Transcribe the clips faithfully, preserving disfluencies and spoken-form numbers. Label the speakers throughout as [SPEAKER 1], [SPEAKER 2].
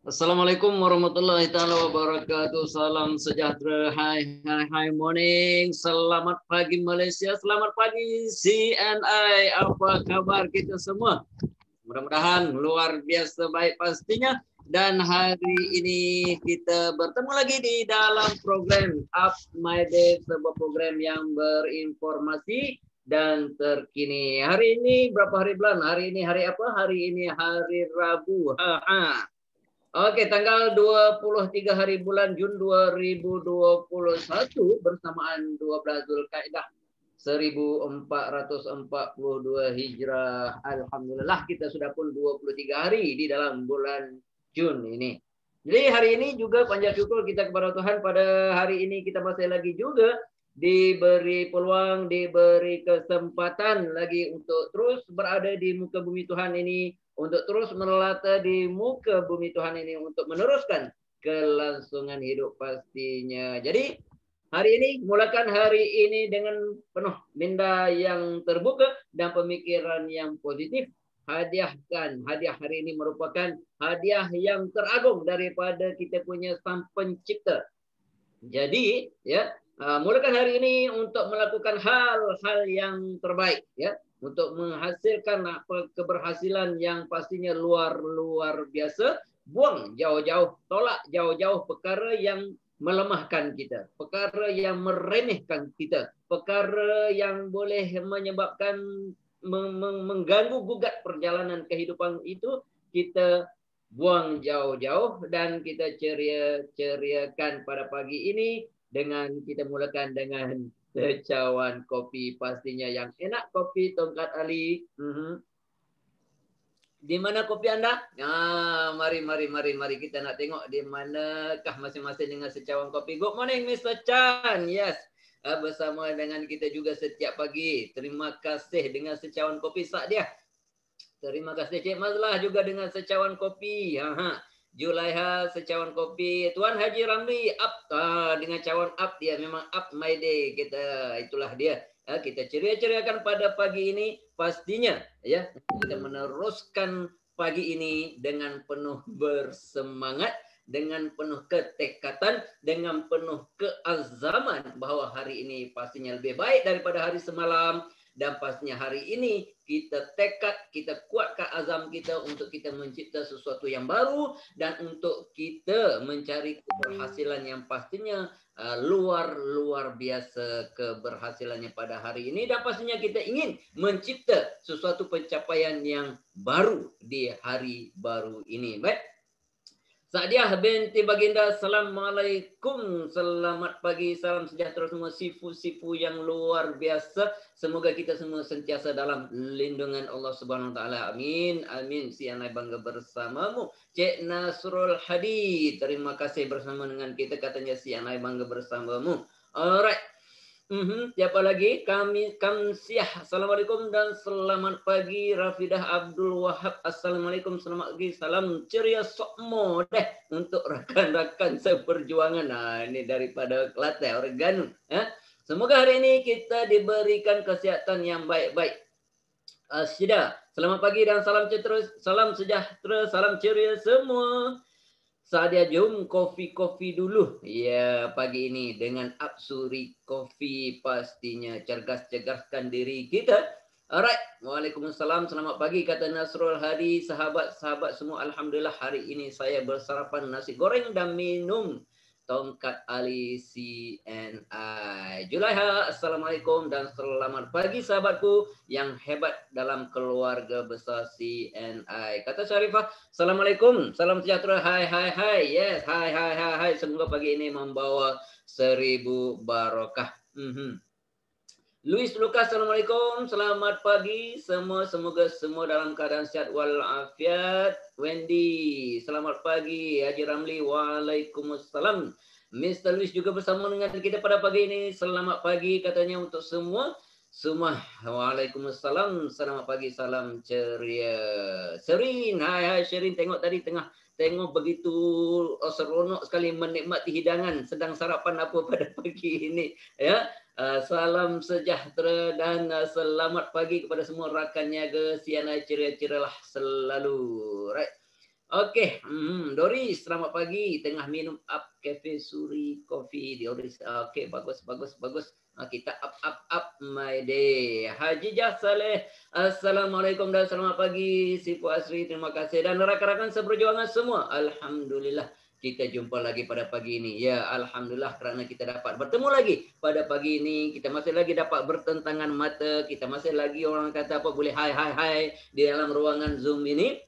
[SPEAKER 1] Assalamualaikum warahmatullahi taala wabarakatuh. Salam sejahtera. Hai hai hai morning. Selamat pagi Malaysia. Selamat pagi C N I. Apa kabar kita semua? Mudah-mudahan luar biasa baik pastinya. Dan hari ini kita bertemu lagi di dalam program Up My Day, sebuah program yang berinformasi dan terkini. Hari ini berapa hari bulan? Hari ini hari apa? Hari ini hari Rabu. Ha ha. Oke, tanggal dua puluh tiga hari bulan Jun dua ribu dua puluh satu bersamaan dua belas Zulkaidah seribu empat ratus empat puluh dua Hijrah. Alhamdulillah kita sudah pun dua puluh tiga hari di dalam bulan Jun ini. Jadi hari ini juga panjat syukur kita kepada Tuhan, pada hari ini kita masih lagi juga diberi peluang, diberi kesempatan lagi untuk terus berada di muka bumi Tuhan ini, untuk terus melata di muka bumi Tuhan ini, untuk meneruskan kelangsungan hidup pastinya. Jadi hari ini, mulakan hari ini dengan penuh minda yang terbuka dan pemikiran yang positif. Hadiahkan, hadiah hari ini merupakan hadiah yang teragung daripada kita punya Sang Pencipta. Jadi, ya, uh, mulakan hari ini untuk melakukan hal-hal yang terbaik, ya, untuk menghasilkan apa keberhasilan yang pastinya luar-luar biasa. Buang jauh-jauh, tolak jauh-jauh perkara yang melemahkan kita, perkara yang meremehkan kita, perkara yang boleh menyebabkan mengganggu gugat perjalanan kehidupan itu, kita buang jauh-jauh dan kita ceria-ceriakan pada pagi ini dengan kita mulakan dengan secawan kopi pastinya yang enak, kopi Tongkat Ali. Uh-huh. Di mana kopi Anda? Nah, mari, mari, mari, mari kita nak tengok di manakah masing-masing dengan secawan kopi. Good morning, Mister Chan. Yes, bersama dengan kita juga setiap pagi. Terima kasih dengan secawan kopi sak dia. Terima kasih Cik Mazlah juga dengan secawan kopi. Ha, Julaiha secawan kopi. Tuan Haji Ramli up ah, dengan cawan up dia, memang up my day kita. Itulah dia. Ha, kita ceria-ceriakan pada pagi ini pastinya, ya. Kita meneruskan pagi ini dengan penuh bersemangat, dengan penuh ketekatan, dengan penuh keazaman bahwa hari ini pastinya lebih baik daripada hari semalam. Dan pastinya hari ini kita tekad, kita kuatkan azam kita untuk kita mencipta sesuatu yang baru dan untuk kita mencari keberhasilan yang pastinya uh, luar-luar biasa keberhasilannya pada hari ini. Dan pastinya kita ingin mencipta sesuatu pencapaian yang baru di hari baru ini. Baik. Sadiah binti Baginda, Assalamualaikum, selamat pagi, salam sejahtera semua sifu-sifu yang luar biasa. Semoga kita semua sentiasa dalam lindungan Allah Subhanahu Wa Taala. Amin, amin. Si Anai bangga bersamamu. Cik Nasrul Hadi, terima kasih bersama dengan kita, katanya si Anai bangga bersamamu. Alright. Mm-hmm. Siapa lagi? Kami Kamsiah. Assalamualaikum dan selamat pagi. Rafidah Abdul Wahab. Assalamualaikum, selamat pagi. Salam ceria sokmo deh untuk rakan-rakan seperjuangan. Nah, ini daripada Kelantan, Oregano. Eh? Semoga hari ini kita diberikan kesihatan yang baik-baik. Asyida. Selamat pagi dan salam sejahtera, salam sejahtera, salam ceria semua. Sadia jom kopi-kopi dulu. Ya, pagi ini dengan Apsuri Kopi pastinya cergas-cergaskan diri kita. Alright. Waalaikumsalam. Selamat pagi kata Nasrul Hadi. Sahabat-sahabat semua, alhamdulillah hari ini saya bersarapan nasi goreng dan minum Tongkat Ali C N I. Julaiha, Assalamualaikum dan selamat pagi sahabatku yang hebat dalam keluarga besar C N I. Kata Syarifah, Assalamualaikum, salam sejahtera, hai hai hai. Yes, hai hai hai hai. Semoga pagi ini membawa seribu barokah. Mm-hmm. Luis Lucas, Assalamualaikum, selamat pagi semua, semoga semua dalam keadaan sehat walafiat. Wendy, selamat pagi. Haji Ramli, waalaikumsalam. Mister Luis juga bersama dengan kita pada pagi ini. Selamat pagi katanya untuk semua. Semua, waalaikumsalam, selamat pagi, salam ceria. Sherin, hai hai Sherin, tengok tadi tengah tengok begitu oh, seronok sekali menikmati hidangan sedang sarapan apa pada pagi ini, ya. Uh, salam sejahtera dan uh, selamat pagi kepada semua rakan niaga. Siana ceria-cerialah selalu. Right. Oke, hmm, Doris, selamat pagi. Tengah minum up cafe suri coffee Doris. Oke, bagus, bagus, bagus. Kita up, up, up my day. Haji Jah Saleh, assalamualaikum dan selamat pagi. Sifu Asri, terima kasih dan rakan-rakan seperjuangan semua. Alhamdulillah kita jumpa lagi pada pagi ini. Ya, alhamdulillah kerana kita dapat bertemu lagi pada pagi ini. Kita masih lagi dapat bertentangan mata. Kita masih lagi orang kata apa boleh hai hai hai di dalam ruangan Zoom ini.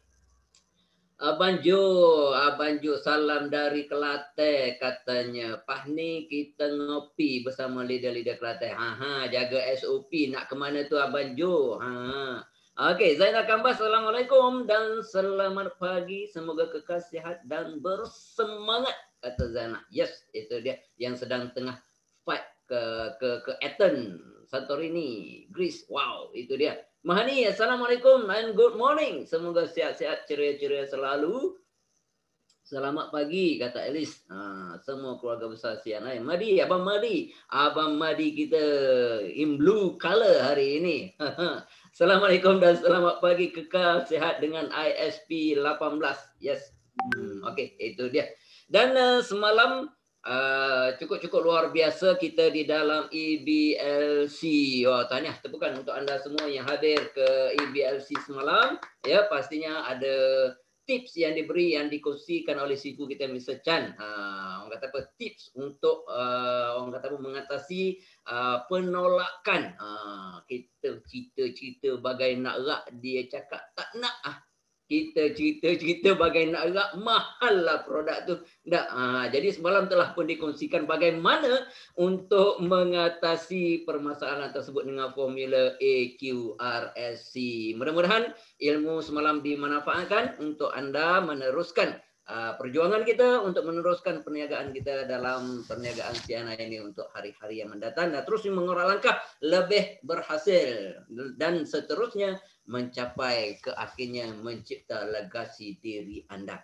[SPEAKER 1] Abang Jo, Abang Jo salam dari Kelantan katanya. Pah ni kita ngopi bersama lidah-lidah Kelantan. Ha ha, jaga S O P. Nak ke mana tu Abang Jo? Ha. Okey, Zainal Kambas, assalamualaikum dan selamat pagi. Semoga kekal sihat dan bersemangat kata Zainal. Yes, itu dia yang sedang tengah fight ke ke ke Athens, Santorini, Greece. Wow, itu dia. Mahani, assalamualaikum and good morning. Semoga sihat-sihat, ceria-ceria selalu. Selamat pagi, kata Elis. Ha, semua keluarga besar C N I. Madi, Abang Madi. Abang Madi kita in blue color hari ini. Assalamualaikum dan selamat pagi. Kekal sihat dengan I S P lapan belas. Yes. Hmm, Okey, itu dia. Dan uh, semalam Uh, cukup-cukup luar biasa kita di dalam E B L C. Oh, tahniah tepukan untuk anda semua yang hadir ke E B L C semalam. Ya, pastinya ada tips yang diberi, yang dikongsikan oleh sifu kita Mister Chan. Uh, orang kata apa? Tips untuk uh, orang kata apa mengatasi uh, penolakan. Uh, kita cerita-cerita bagai nak rak, dia cakap tak nak ah. Kita cerita-cerita bagai nak rak, mahal lah produk tu. Tak, ha, jadi semalam telah pun dikongsikan bagaimana untuk mengatasi permasalahan tersebut dengan formula A Q R S C. Mudah-mudahan ilmu semalam dimanfaatkan untuk anda meneruskan uh, perjuangan kita, untuk meneruskan perniagaan kita dalam perniagaan C N I ini untuk hari-hari yang mendatang dan terus mengorak langkah lebih berhasil dan seterusnya mencapai ke akhirnya mencipta legasi diri anda.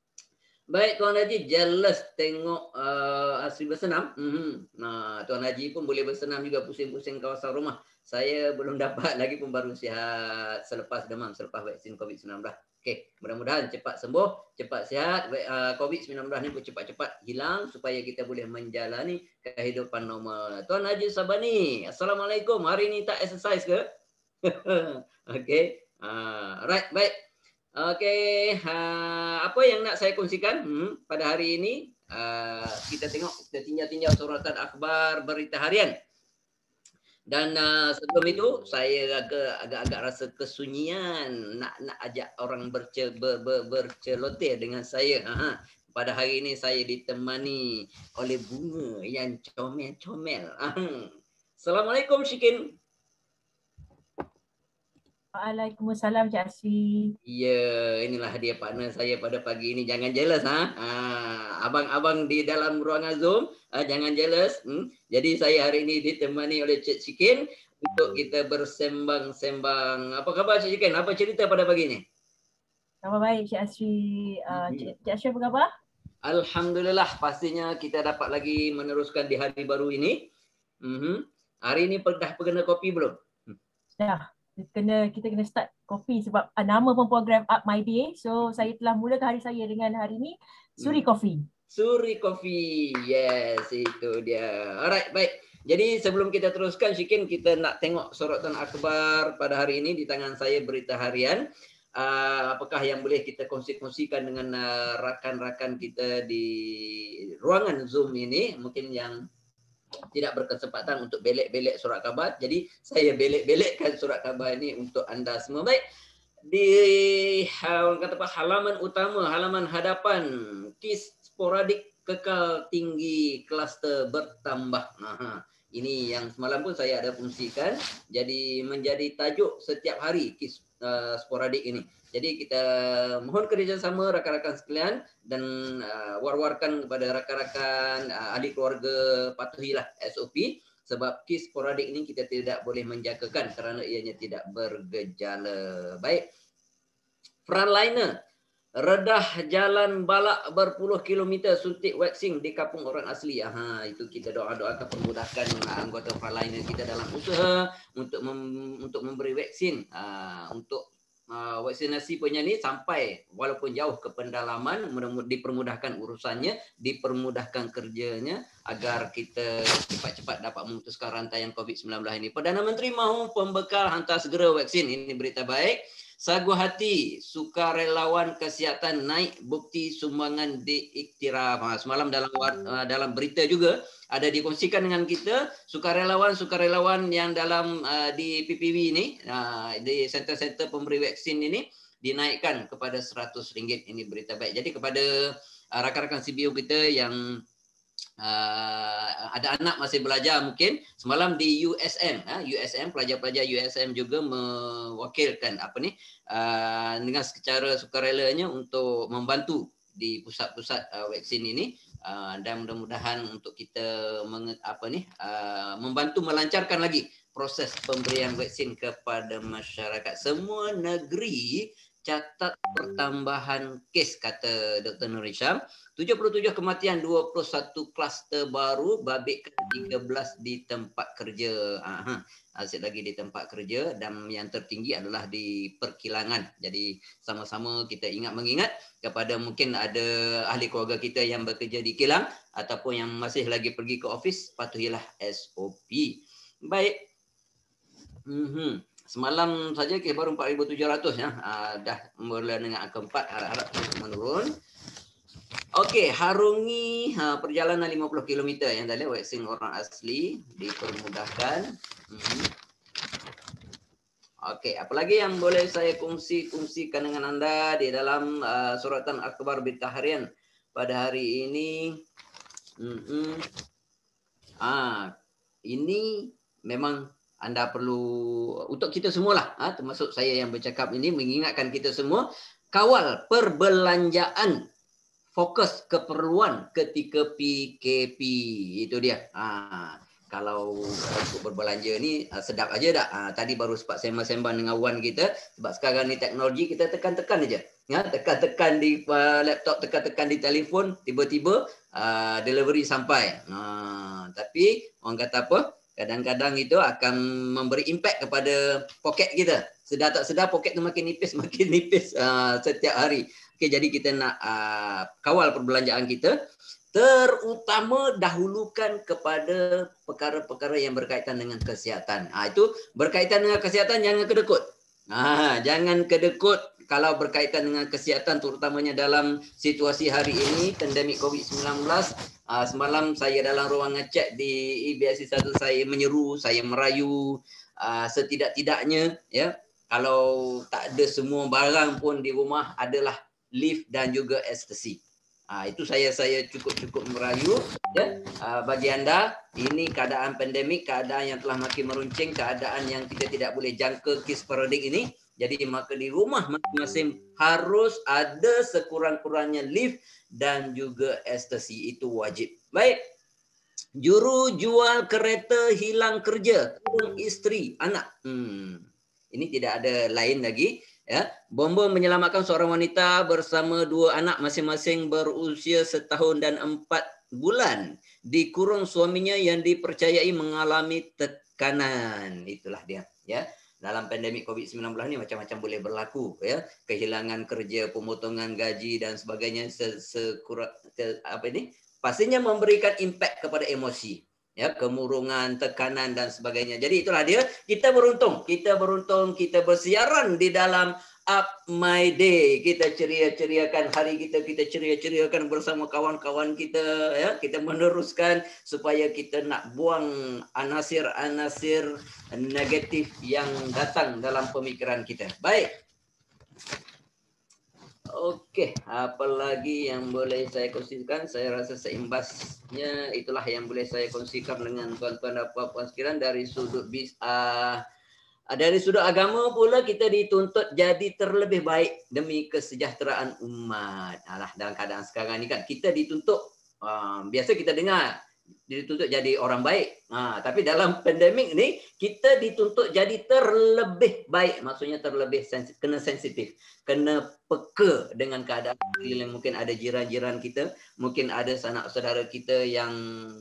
[SPEAKER 1] Baik, Tuan Haji jealous tengok uh, Asri bersenam. Mm-hmm. Nah, Tuan Haji pun boleh bersenam juga, pusing-pusing kawasan rumah. Saya belum dapat lagi pun, baru sihat selepas demam, selepas vaksin COVID sembilan belas. Okey, mudah-mudahan cepat sembuh, cepat sihat. Uh, COVID sembilan belas ni pun cepat-cepat hilang supaya kita boleh menjalani kehidupan normal. Tuan Haji Sabani, assalamualaikum. Hari ni tak exercise ke? Okey. Uh, right, baik. Okey, uh, apa yang nak saya kongsikan hmm, pada hari ini? Uh, kita tengok, kita tinjau-tinjau suratan akhbar berita harian. Dan uh, sebelum itu saya agak agak-agak rasa kesunyian nak nak ajak orang berce, ber, ber, berceloteh dengan saya. Ha, pada hari ini saya ditemani oleh bunga yang comel-comel. Assalamualaikum Syikin.
[SPEAKER 2] Waalaikumsalam Cik Asri.
[SPEAKER 1] Ya, inilah dia partner saya pada pagi ini. Jangan jealous ha. Ah, abang-abang di dalam ruangan Zoom, ah, jangan jealous. Hmm. Jadi saya hari ini ditemani oleh Cik Syikin untuk kita bersembang-sembang. Apa khabar Cik Syikin? Apa cerita pada pagi ini?
[SPEAKER 2] Khabar baik Cik Asri. Uh, Cik, Cik Asri apa khabar?
[SPEAKER 1] Alhamdulillah, pastinya kita dapat lagi meneruskan di hari baru ini. Mm-hmm. Hari ini dah kena kopi belum?
[SPEAKER 2] Dah. Kena, kita kena start kopi sebab uh, nama pun program Up My Day. So saya telah mulakan hari saya dengan hari ni Suri Coffee.
[SPEAKER 1] Suri Coffee. Yes, itu dia. Alright, baik. Jadi sebelum kita teruskan Syikin, kita nak tengok sorotan akhbar pada hari ini di tangan saya berita harian. Uh, apakah yang boleh kita kongsi-kongsikan dengan uh, rakan-rakan kita di ruangan Zoom ini, mungkin yang tidak berkesempatan untuk belek-belek surat khabar. Jadi saya belek-belekkan surat khabar ini untuk anda semua. Baik, di orang kata apa, halaman utama, halaman hadapan, kes sporadik kekal tinggi, kluster bertambah. Nah, ini yang semalam pun saya ada fungsikan. Jadi menjadi tajuk setiap hari kes uh, sporadik ini. Jadi kita mohon kerjasama rakan-rakan sekalian dan uh, war-warkan kepada rakan-rakan uh, ahli keluarga, patuhilah S O P sebab kes sporadik ini kita tidak boleh menjagakan kerana ianya tidak bergejala. Baik. Frontliner, redah jalan balak berpuluh kilometer suntik vaksin di kampung orang asli. Aha, itu kita doa-doakan permudahkan anggota frontliner kita dalam usaha untuk mem, untuk memberi vaksin, uh, untuk uh, vaksinasi punya ni sampai walaupun jauh ke pendalaman, dipermudahkan urusannya, dipermudahkan kerjanya agar kita cepat-cepat dapat memutuskan rantaian COVID sembilan belas ini. Perdana Menteri mahu pembekal hantar segera vaksin. Ini berita baik. Sagu hati, sukarelawan kesihatan naik bukti sumbangan diiktiraf. Semalam dalam dalam berita juga ada dikongsikan dengan kita sukarelawan-sukarelawan yang dalam uh, di P P W ini, uh, di center-center pemberi vaksin ini dinaikkan kepada seratus ringgit. Ini berita baik. Jadi kepada uh, rakan-rakan C B O kita yang Uh, ada anak masih belajar mungkin semalam di U S M, uh, U S M pelajar-pelajar U S M juga mewakilkan apa ni uh, dengan secara sukarelanya untuk membantu di pusat-pusat uh, vaksin ini uh, dan mudah-mudahan untuk kita menge, apa ni uh, membantu melancarkan lagi proses pemberian vaksin kepada masyarakat. Semua negeri catat pertambahan kes, kata Doktor Nur Hisham. tujuh puluh tujuh kematian, dua puluh satu kluster baru, babitkan tiga belas di tempat kerja. Aha, asyik lagi di tempat kerja dan yang tertinggi adalah di perkilangan. Jadi sama-sama kita ingat mengingat kepada mungkin ada ahli keluarga kita yang bekerja di kilang ataupun yang masih lagi pergi ke office, patuhilah S O P. Baik. Mm-hmm. Semalam saja kita baru empat ribu tujuh ratus ya. Uh, dah mula dengan angka empat, harap-harap menurun. Okey, harungi ha, perjalanan lima puluh kilometer yang tadi vaksin orang asli dipermudahkan. Hmm. Okey, apa lagi yang boleh saya kongsi-kongsikan dengan anda di dalam uh, suratan akhbar berita harian pada hari ini? Hmm. Ah, ini memang anda perlu untuk kita semualah, ha, termasuk saya yang bercakap ini mengingatkan kita semua kawal perbelanjaan. Fokus keperluan ketika P K P. Itu dia. Ha, kalau untuk berbelanja ni sedap aja dah. Ha, tadi baru sempat sembang-sembang dengan Wan kita. Sebab sekarang ni teknologi kita tekan-tekan aja. Ya, tekan-tekan di uh, laptop, tekan-tekan di telefon, tiba-tiba uh, delivery sampai. Ha, tapi orang kata apa? Kadang-kadang itu akan memberi impact kepada poket kita. Sedar tak sedar poket tu makin nipis, makin nipis uh, setiap hari. Okay, jadi kita nak uh, kawal perbelanjaan kita, terutama dahulukan kepada perkara-perkara yang berkaitan dengan kesihatan. Ah, itu berkaitan dengan kesihatan, jangan kedekut. Ah, jangan kedekut kalau berkaitan dengan kesihatan, terutamanya dalam situasi hari ini, pandemik COVID sembilan belas. Ah, semalam saya dalam ruang ngecek di E B S C satu, saya menyeru, saya merayu, ah, setidak-tidaknya ya, kalau tak ada semua barang pun di rumah adalah lift dan juga ekstasi. Ah, itu saya saya cukup-cukup merayu ya. Ah, bagi anda, ini keadaan pandemik, keadaan yang telah makin meruncing, keadaan yang kita tidak boleh jangka kes peradik ini. Jadi maka di rumah masing-masing harus ada sekurang-kurangnya lift dan juga ekstasi, itu wajib. Baik. Juru jual kereta hilang kerja, isteri, anak. Hmm. Ini tidak ada lain lagi. Ya, bomba menyelamatkan seorang wanita bersama dua anak masing-masing berusia setahun dan empat bulan dikurung suaminya yang dipercayai mengalami tekanan. Itulah dia. Ya, dalam pandemik COVID sembilan belas ni macam-macam boleh berlaku. Ya, kehilangan kerja, pemotongan gaji dan sebagainya. Sekurang se apa ini? Pastinya memberikan impact kepada emosi. Ya, kemurungan, tekanan dan sebagainya. Jadi itulah dia, kita beruntung, kita beruntung kita bersiaran di dalam Up My Day. Kita ceria-ceriakan hari kita, kita ceria-ceriakan bersama kawan-kawan kita ya. Kita meneruskan supaya kita nak buang anasir-anasir negatif yang datang dalam pemikiran kita. Baik. Okey, apa lagi yang boleh saya kongsikan? Saya rasa seimbasnya itulah yang boleh saya kongsikan dengan tuan-tuan dan puan-puan sekalian. Dari sudut bis, uh, dari sudut agama pula kita dituntut jadi terlebih baik demi kesejahteraan umat. Alah, dalam keadaan sekarang ni kan kita dituntut, uh, biasa kita dengar dituntut jadi orang baik. Ha, tapi dalam pandemik ni kita dituntut jadi terlebih baik. Maksudnya terlebih sensitif, kena sensitif, kena peka dengan keadaan. Mungkin ada jiran-jiran kita, mungkin ada sanak saudara kita yang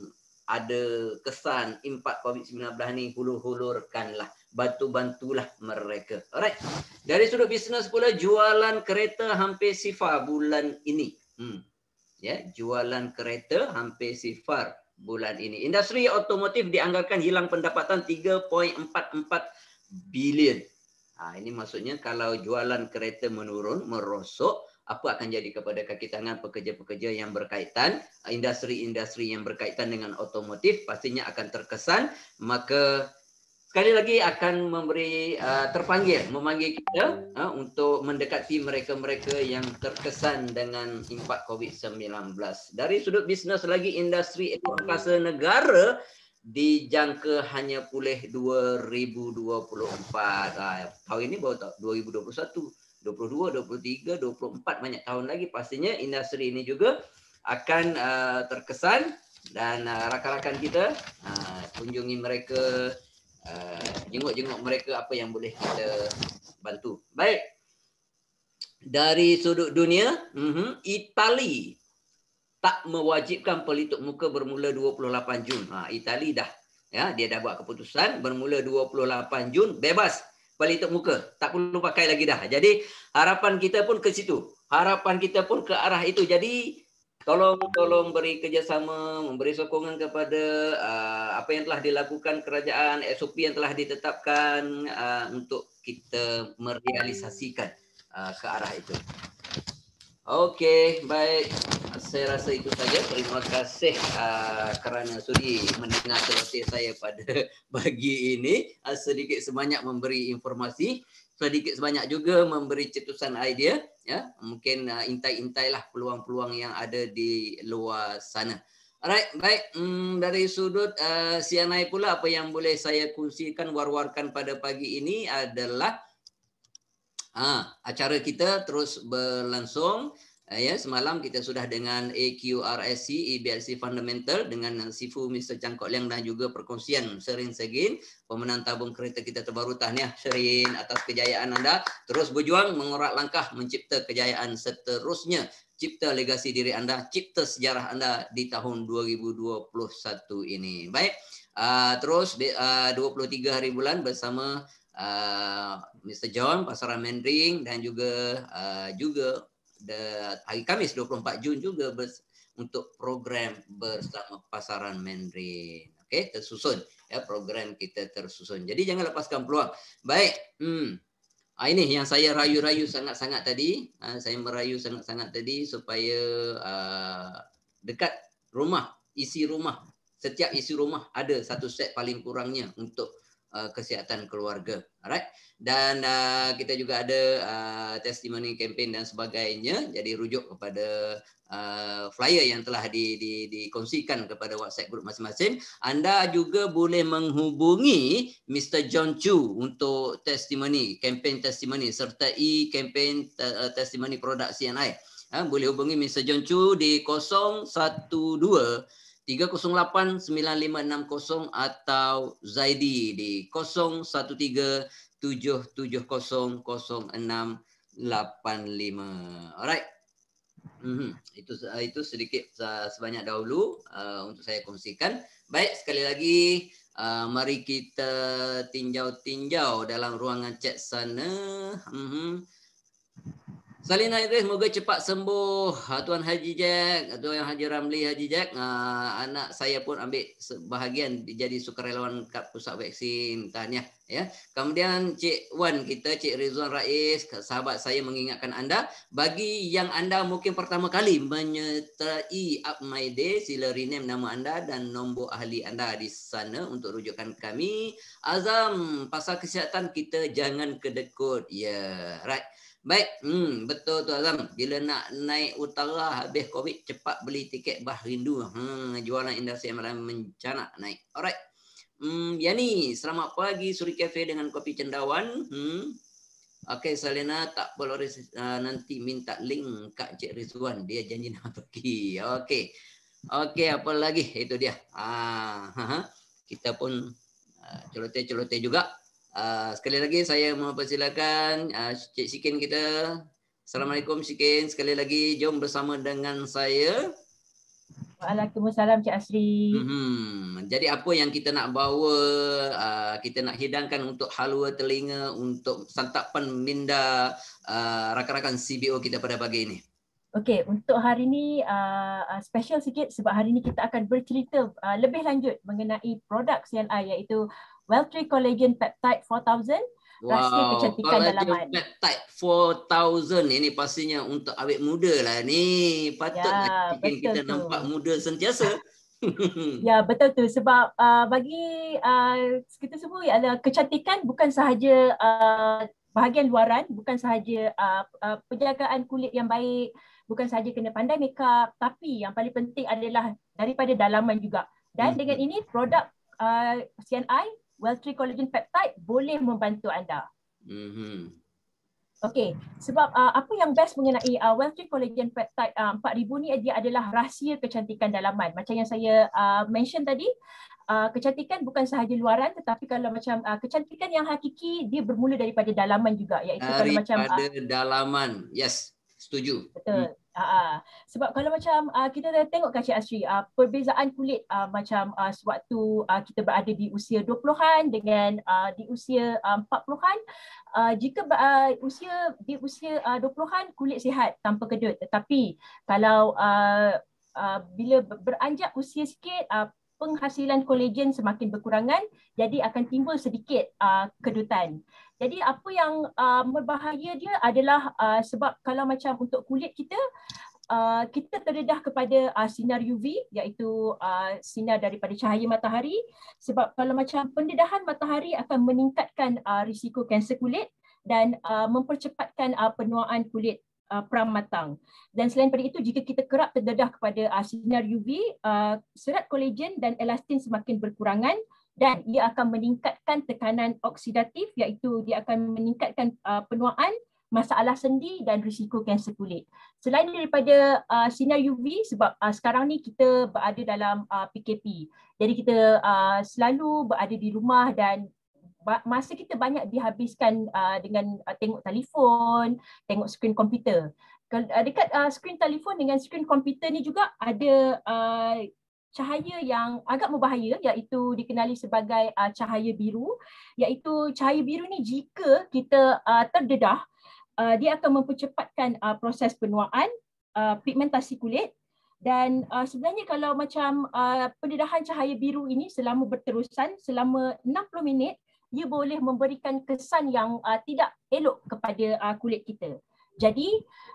[SPEAKER 1] ada kesan impak COVID sembilan belas ni, hulur-hulurkanlah, bantu-bantulah mereka. Alright. Dari sudut bisnes pula, jualan kereta hampir sifar bulan ini. Hmm. Ya, jualan kereta hampir sifar bulan ini. Industri otomotif dianggarkan hilang pendapatan tiga koma empat empat bilion. Ha, ini maksudnya kalau jualan kereta menurun, merosot, apa akan jadi kepada kaki tangan pekerja-pekerja yang berkaitan, industri-industri yang berkaitan dengan otomotif pastinya akan terkesan. Maka sekali lagi akan memberi uh, terpanggil, memanggil kita uh, untuk mendekati mereka-mereka yang terkesan dengan impak COVID sembilan belas. Dari sudut bisnes lagi, industri angkasa negara dijangka hanya pulih dua ribu dua puluh empat. Uh, tahun ini baru tak, dua ribu dua puluh satu, dua puluh dua, dua puluh tiga, dua puluh empat, banyak tahun lagi. Pastinya industri ini juga akan uh, terkesan, dan uh, rakan-rakan kita uh, kunjungi mereka, Uh, jenguk-jenguk mereka apa yang boleh kita bantu. Baik. Dari sudut dunia, uh-huh, Itali tak mewajibkan pelitup muka bermula dua puluh lapan Jun. Ha, Itali dah, ya, dia dah buat keputusan bermula dua puluh lapan Jun bebas pelitup muka, tak perlu pakai lagi dah. Jadi harapan kita pun ke situ. Harapan kita pun ke arah itu. Jadi Tolong tolong beri kerjasama, memberi sokongan kepada uh, apa yang telah dilakukan kerajaan, S O P yang telah ditetapkan uh, untuk kita merealisasikan uh, ke arah itu. Okey, baik. Saya rasa itu saja. Terima kasih uh, kerana sudi mendengar celoteh saya pada pagi ini. Uh, sedikit sebanyak memberi informasi, sedikit sebanyak juga memberi cetusan idea, ya. Mungkin uh, intai-intailah peluang-peluang yang ada di luar sana. Alright, baik. Hmm, dari sudut uh, C N I pula, apa yang boleh saya kongsikan, war-warkan pada pagi ini adalah uh, acara kita terus berlangsung. Uh, ya, semalam kita sudah dengan A Q R S C, E B R C Fundamental dengan Sifu Mister Chan Kok Leong dan juga perkongsian Sherin Segin, pemenang tabung kereta kita terbaru. Tahniah Sherin atas kejayaan anda. Terus berjuang mengorak langkah mencipta kejayaan seterusnya. Cipta legasi diri anda, cipta sejarah anda di tahun dua ribu dua puluh satu ini. Baik, uh, terus uh, dua puluh tiga hari bulan bersama uh, Mister John Pasaran Mandarin, dan juga uh, juga the, hari Khamis dua puluh empat Jun juga bers, untuk program bersama Pasaran Mandarin. Okey, tersusun, ya, program kita tersusun. Jadi jangan lepaskan peluang. Baik, hmm. Ah, ini yang saya rayu-rayu sangat-sangat tadi. Ah, saya merayu sangat-sangat tadi supaya uh, dekat rumah, isi rumah, setiap isi rumah ada satu set paling kurangnya untuk uh, kesihatan keluarga. Alright. Dan uh, kita juga ada uh, testimoni campaign dan sebagainya. Jadi rujuk kepada uh, flyer yang telah di, di, dikongsikan kepada WhatsApp group masing-masing. Anda juga boleh menghubungi Mister John Chu untuk testimoni, campaign testimoni serta e-campaign uh, testimoni produk C N I. Ha, boleh hubungi Mister John Chu di kosong satu dua tiga kosong lapan sembilan lima enam kosong atau Zaidi di kosong satu tiga tujuh tujuh kosong kosong enam lapan lima. Alright. Mm-hmm. Itu itu sedikit uh, sebanyak dahulu uh, untuk saya kongsikan. Baik, sekali lagi uh, mari kita tinjau-tinjau dalam ruangan chat sana. Mm-hmm. Salina Idris, semoga cepat sembuh. Tuan Haji Jack, Tuan Haji Ramli Haji Jack, uh, anak saya pun ambil bahagian jadi sukarelawan kat pusat vaksin. Tahniah, ya. Kemudian Cik Wan kita, Cik Rizwan Rais, sahabat saya mengingatkan anda, bagi yang anda mungkin pertama kali menyertai Up My Day, sila rename nama anda dan nombor ahli anda di sana untuk rujukan kami. Azam, pasal kesihatan kita jangan kedekut. Ya, yeah, right. Baik, hmm, betul tu Azam. Bila nak naik utara habis Covid, cepat beli tiket bah rindu. Hmm, jualan industri amalan mencanak naik. Alright. Hmm, Yani, selamat pagi Suri Cafe dengan kopi cendawan. Hmm. Okey, Salina tak boleh uh, nanti minta link Kak Cik Rizwan. Dia janji nak pergi. Okey. Okey, apa lagi? Itu dia. Ah, ha, kita pun uh, celoteh-celoteh juga. Uh, sekali lagi saya mempersilakan uh, Cik Sikin kita. Assalamualaikum Sikin. Sekali lagi jom bersama dengan saya.
[SPEAKER 2] Waalaikumsalam Cik Asri.
[SPEAKER 1] Hmm, jadi apa yang kita nak bawa, uh, kita nak hidangkan untuk halwa telinga, untuk santapan minda uh, rakan-rakan C B O kita pada pagi ini?
[SPEAKER 2] Okey, untuk hari ini uh, special sikit sebab hari ini kita akan bercerita uh, lebih lanjut mengenai produk C N I iaitu Welltree Collagen Peptide four thousand. Rahsia
[SPEAKER 1] Wow,
[SPEAKER 2] kecantikan
[SPEAKER 1] collagen
[SPEAKER 2] dalaman.
[SPEAKER 1] peptide four thousand ini pastinya untuk awet muda lah ni. Patutlah
[SPEAKER 2] Ya,
[SPEAKER 1] bikin kita
[SPEAKER 2] betul tu.
[SPEAKER 1] nampak muda sentiasa.
[SPEAKER 2] Ya, betul tu sebab uh, bagi uh, kita semua adalah kecantikan bukan sahaja uh, bahagian luaran, bukan sahaja uh, uh, penjagaan kulit yang baik, bukan sahaja kena pandai makeup, tapi yang paling penting adalah daripada dalaman juga. Dan
[SPEAKER 1] Hmm.
[SPEAKER 2] dengan ini produk uh, C N I Welltree Collagen Peptide boleh membantu anda.
[SPEAKER 1] Hmm.
[SPEAKER 2] Okey, sebab uh, apa yang best mengenai uh, Welltree Collagen Peptide uh, empat ribu ni, dia adalah rahsia kecantikan dalaman. Macam yang saya uh, mention tadi, uh, kecantikan bukan sahaja luaran, tetapi kalau macam uh, kecantikan yang hakiki, dia bermula daripada dalaman juga, iaitu kalau macam
[SPEAKER 1] Daripada
[SPEAKER 2] uh,
[SPEAKER 1] dalaman. Yes, setuju.
[SPEAKER 2] betul.
[SPEAKER 1] Hmm.
[SPEAKER 2] Uh, sebab kalau macam uh, kita tengok Cik Asri, uh, perbezaan kulit uh, macam uh, sewaktu uh, kita berada di usia dua puluhan dengan uh, di usia uh, empat puluhan, uh, jika uh, usia di usia uh, dua puluhan kulit sihat tanpa kedut, tetapi kalau uh, uh, bila beranjak usia sikit, uh, penghasilan kolagen semakin berkurangan, jadi akan timbul sedikit uh, kedutan. Jadi apa yang uh, berbahaya dia adalah uh, sebab kalau macam untuk kulit kita, uh, kita terdedah kepada uh, sinar U V, iaitu uh, sinar daripada cahaya matahari. Sebab kalau macam pendedahan matahari akan meningkatkan uh, risiko kanser kulit dan uh, mempercepatkan uh, penuaan kulit uh, pramatang. Dan selain daripada itu, jika kita kerap terdedah kepada uh, sinar U V, uh, serat kolagen dan elastin semakin berkurangan, dan ia akan meningkatkan tekanan oksidatif, iaitu dia akan meningkatkan uh, penuaan, masalah sendi dan risiko kanser kulit. Selain daripada uh, sinar U V, sebab uh, sekarang ni kita berada dalam uh, P K P. Jadi kita uh, selalu berada di rumah dan masa kita banyak dihabiskan uh, dengan uh, tengok telefon, tengok skrin komputer. Uh, dekat uh, skrin telefon dengan skrin komputer ni juga ada uh, cahaya yang agak berbahaya, iaitu dikenali sebagai uh, cahaya biru. Iaitu cahaya biru ni jika kita uh, terdedah, uh, dia akan mempercepatkan uh, proses penuaan, uh, pigmentasi kulit. Dan uh, sebenarnya kalau macam uh, pendedahan cahaya biru ini selama berterusan, selama enam puluh minit, ia boleh memberikan kesan yang uh, tidak elok kepada uh, kulit kita. Jadi,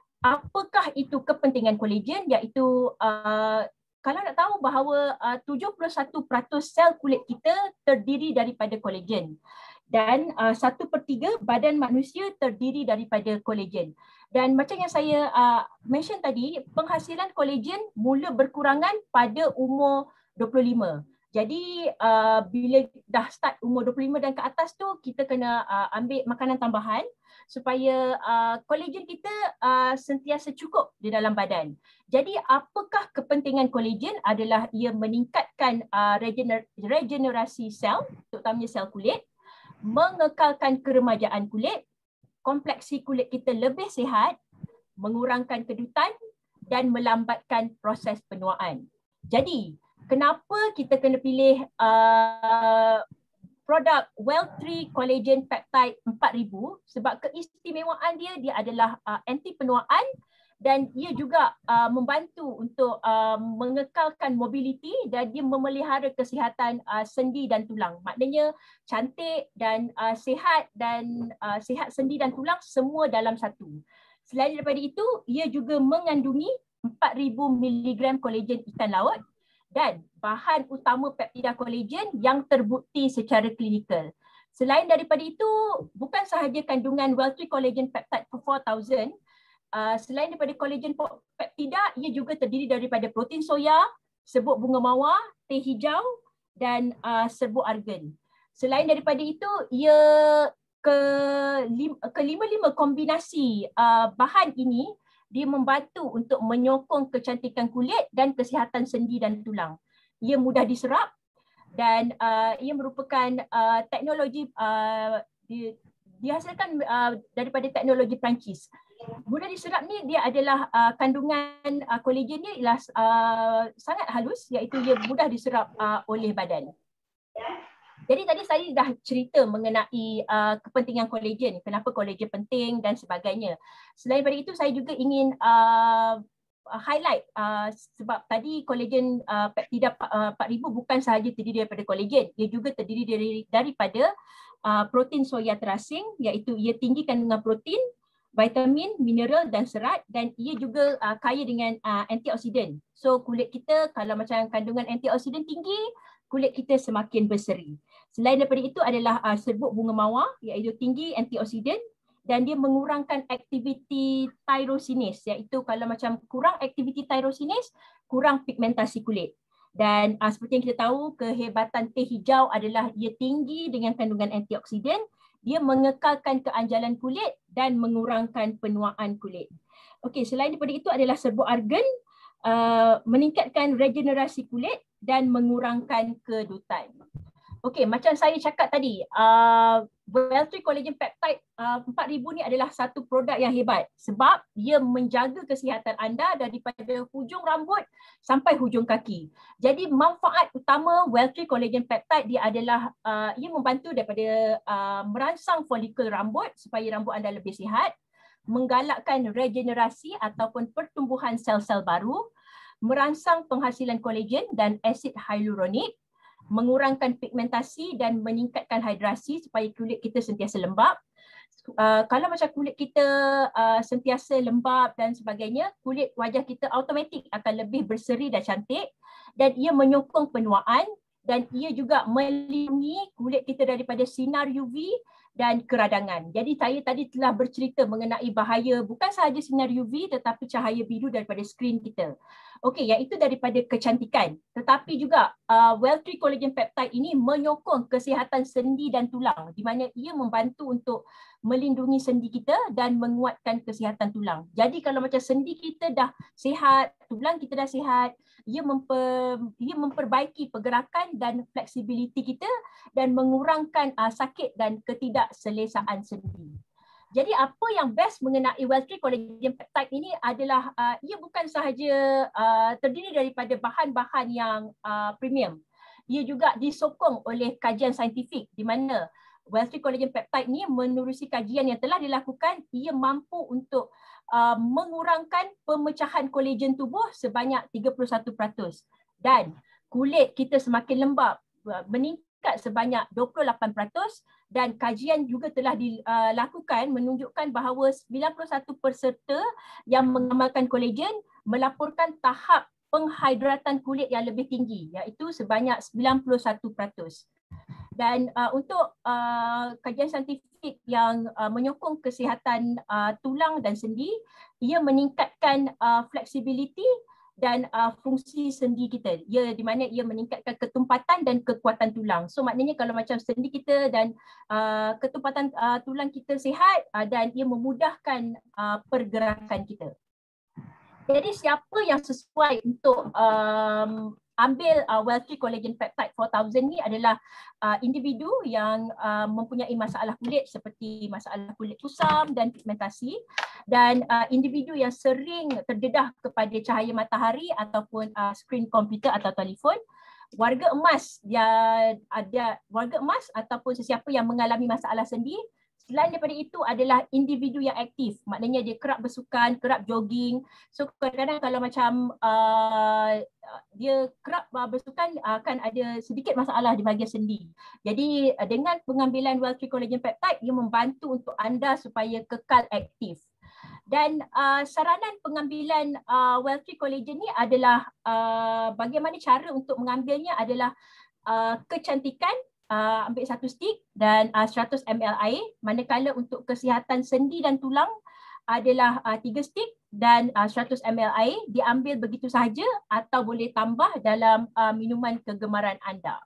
[SPEAKER 2] apakah itu kepentingan kolagen? Iaitu uh, kalau nak tahu bahawa uh, tujuh puluh satu peratus sel kulit kita terdiri daripada kolagen dan uh, satu per tiga badan manusia terdiri daripada kolagen. Dan macam yang saya uh, mention tadi, penghasilan kolagen mula berkurangan pada umur dua puluh lima. Jadi uh, bila dah start umur dua puluh lima dan ke atas tu, kita kena uh, ambil makanan tambahan supaya uh, kolagen kita uh, sentiasa cukup di dalam badan. Jadi apakah kepentingan kolagen? Adalah ia meningkatkan uh, regener- regenerasi sel, terutamanya sel kulit, mengekalkan keremajaan kulit, kompleksi kulit kita lebih sihat, mengurangkan kedutan dan melambatkan proses penuaan. Jadi kenapa kita kena pilih uh, produk Welltree Collagen Peptide empat ribu? Sebab keistimewaan dia, dia adalah uh, anti penuaan dan ia juga uh, membantu untuk uh, mengekalkan mobiliti dan dia memelihara kesihatan uh, sendi dan tulang. Maknanya cantik dan uh, sihat dan uh, sihat sendi dan tulang semua dalam satu. Selain daripada itu, ia juga mengandungi empat ribu miligram kolagen ikan laut dan bahan utama peptida kolagen yang terbukti secara klinikal. Selain daripada itu, bukan sahaja kandungan Welltree Collagen Peptide four thousand, uh, selain daripada kolagen peptida, ia juga terdiri daripada protein soya, serbuk bunga mawar, teh hijau dan uh, serbuk argan. Selain daripada itu, ia ke kelima-lima kombinasi uh, bahan ini dia membantu untuk menyokong kecantikan kulit dan kesihatan sendi dan tulang. Ia mudah diserap dan uh, ia merupakan uh, teknologi uh, di, dihasilkan uh, daripada teknologi Perancis. mudah diserap ni dia adalah uh, kandungan uh, kolagen dia ialah uh, sangat halus, iaitu ia mudah diserap uh, oleh badan. Jadi tadi saya dah cerita mengenai uh, kepentingan kolagen, kenapa kolagen penting dan sebagainya. Selain daripada itu, saya juga ingin uh, highlight uh, sebab tadi kolagen uh, peptida uh, empat ribu bukan sahaja terdiri daripada kolagen, ia juga terdiri dari, daripada uh, protein soya terasing, iaitu ia tinggi kandungan protein, vitamin, mineral dan serat, dan ia juga uh, kaya dengan uh, antioksidan. So kulit kita kalau macam kandungan antioksidan tinggi, kulit kita semakin berseri. Selain daripada itu adalah uh, serbuk bunga mawar, iaitu tinggi antioksidan dan dia mengurangkan aktiviti tyrosinis, iaitu kalau macam kurang aktiviti tyrosinis, kurang pigmentasi kulit. Dan uh, seperti yang kita tahu, kehebatan teh hijau adalah ia tinggi dengan kandungan antioksidan, dia mengekalkan keanjalan kulit dan mengurangkan penuaan kulit. Okey, selain daripada itu adalah serbuk argan, uh, meningkatkan regenerasi kulit dan mengurangkan kedutan. Okey, macam saya cakap tadi, uh, Welltree Collagen Peptide uh, empat ribu ni adalah satu produk yang hebat sebab dia menjaga kesihatan anda daripada hujung rambut sampai hujung kaki. Jadi manfaat utama Welltree Collagen Peptide dia adalah uh, ia membantu daripada uh, merangsang folikel rambut supaya rambut anda lebih sihat, menggalakkan regenerasi ataupun pertumbuhan sel-sel baru, merangsang penghasilan kolagen dan asid hyaluronik, mengurangkan pigmentasi dan meningkatkan hidrasi supaya kulit kita sentiasa lembap. Uh, kalau macam kulit kita uh, sentiasa lembap dan sebagainya, kulit wajah kita automatik akan lebih berseri dan cantik, dan ia menyokong penuaan dan ia juga melindungi kulit kita daripada sinar U V dan keradangan. Jadi saya tadi telah bercerita mengenai bahaya bukan sahaja sinar U V tetapi cahaya biru daripada skrin kita. Okey, iaitu daripada kecantikan. Tetapi juga uh, Welltree Collagen Peptide ini menyokong kesihatan sendi dan tulang di mana ia membantu untuk melindungi sendi kita dan menguatkan kesihatan tulang. Jadi kalau macam sendi kita dah sihat, tulang kita dah sihat, ia memper, ia memperbaiki pergerakan dan fleksibiliti kita dan mengurangkan uh, sakit dan ketidakselesaan sendi. Jadi apa yang best mengenai Welltree Collagen Peptide ini adalah uh, ia bukan sahaja uh, terdiri daripada bahan-bahan yang uh, premium. Ia juga disokong oleh kajian saintifik di mana Welltree Collagen Peptide ini menerusi kajian yang telah dilakukan, ia mampu untuk uh, mengurangkan pemecahan kolagen tubuh sebanyak tiga puluh satu peratus dan kulit kita semakin lembap, uh, meningkat sebanyak dua puluh lapan peratus dan kajian juga telah dilakukan menunjukkan bahawa sembilan puluh satu peserta yang mengamalkan kolagen melaporkan tahap penghidratan kulit yang lebih tinggi iaitu sebanyak sembilan puluh satu peratus. Dan uh, untuk uh, kajian saintifik yang uh, menyokong kesihatan uh, tulang dan sendi, ia meningkatkan uh, fleksibiliti dan uh, fungsi sendi kita. Ia di mana ia meningkatkan ketumpatan dan kekuatan tulang. So maknanya kalau macam sendi kita dan uh, ketumpatan uh, tulang kita sihat uh, dan ia memudahkan uh, pergerakan kita. Jadi siapa yang sesuai untuk um, ambil uh, Welltree Collagen Peptide four thousand ni adalah uh, individu yang uh, mempunyai masalah kulit seperti masalah kulit kusam dan pigmentasi, dan uh, individu yang sering terdedah kepada cahaya matahari ataupun uh, skrin komputer atau telefon, warga emas yang ada warga emas ataupun sesiapa yang mengalami masalah sendi. Selain daripada itu adalah individu yang aktif, maknanya dia kerap bersukan, kerap jogging. So kadang-kadang kalau macam uh, dia kerap uh, bersukan akan ada sedikit masalah di bahagian sendi. Jadi uh, dengan pengambilan Welltree Collagen Peptide, ia membantu untuk anda supaya kekal aktif. Dan uh, saranan pengambilan uh, Welltree Collagen ni adalah uh, bagaimana cara untuk mengambilnya adalah uh, kecantikan. Uh, ambil satu stick dan uh, seratus mililiter air, manakala untuk kesihatan sendi dan tulang adalah uh, tiga stick dan uh, seratus mililiter air, diambil begitu sahaja atau boleh tambah dalam uh, minuman kegemaran anda.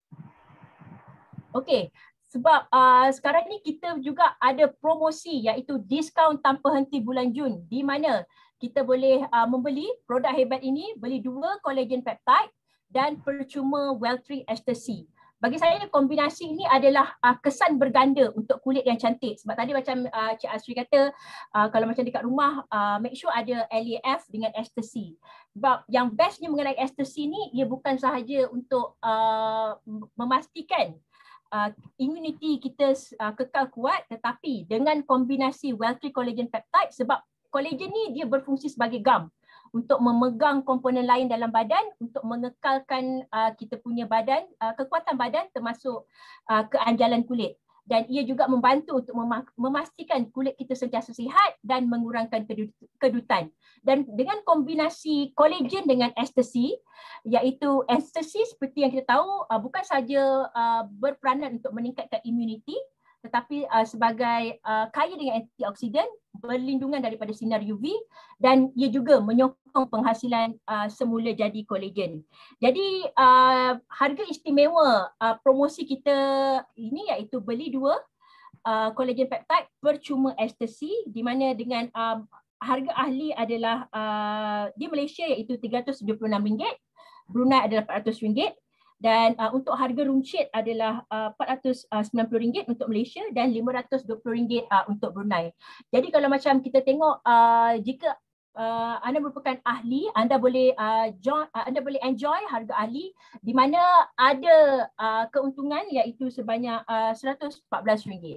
[SPEAKER 2] Okey, sebab uh, sekarang ni kita juga ada promosi iaitu diskaun tanpa henti bulan Jun, di mana kita boleh uh, membeli produk hebat ini, beli dua collagen peptide dan percuma Welltree Ecstasy. bagi saya kombinasi ini adalah uh, kesan berganda untuk kulit yang cantik. Sebab tadi macam uh, Cik Asri kata, uh, kalau macam dekat rumah, uh, make sure ada L A F dengan ester C. Sebab yang bestnya mengenai ester C ni, ia bukan sahaja untuk uh, memastikan Uh, immunity kita uh, kekal kuat, tetapi dengan kombinasi Weltri Collagen Peptide, sebab collagen ni dia berfungsi sebagai gam untuk memegang komponen lain dalam badan, untuk mengekalkan uh, kita punya badan, uh, kekuatan badan termasuk uh, keanjalan kulit. Dan ia juga membantu untuk memastikan kulit kita sentiasa sihat dan mengurangkan kedutan. Dan dengan kombinasi collagen dengan ester C, iaitu ester C seperti yang kita tahu bukan sahaja berperanan untuk meningkatkan immunity, tetapi sebagai kaya dengan antioksidan, berlindungan daripada sinar U V, dan ia juga menyokong penghasilan uh, semula jadi kolagen. Jadi uh, harga istimewa uh, promosi kita ini iaitu beli dua uh, collagen peptide percuma ester C, di mana dengan uh, harga ahli adalah uh, di Malaysia iaitu tiga ratus tujuh puluh enam ringgit, Brunei adalah empat ratus ringgit. Dan uh, untuk harga runcit adalah uh, empat ratus sembilan puluh ringgit untuk Malaysia dan lima ratus dua puluh ringgit uh, untuk Brunei. Jadi kalau macam kita tengok, uh, jika uh, anda merupakan ahli, anda boleh uh, join, uh, anda boleh enjoy harga ahli di mana ada uh, keuntungan iaitu sebanyak uh, seratus empat belas ringgit.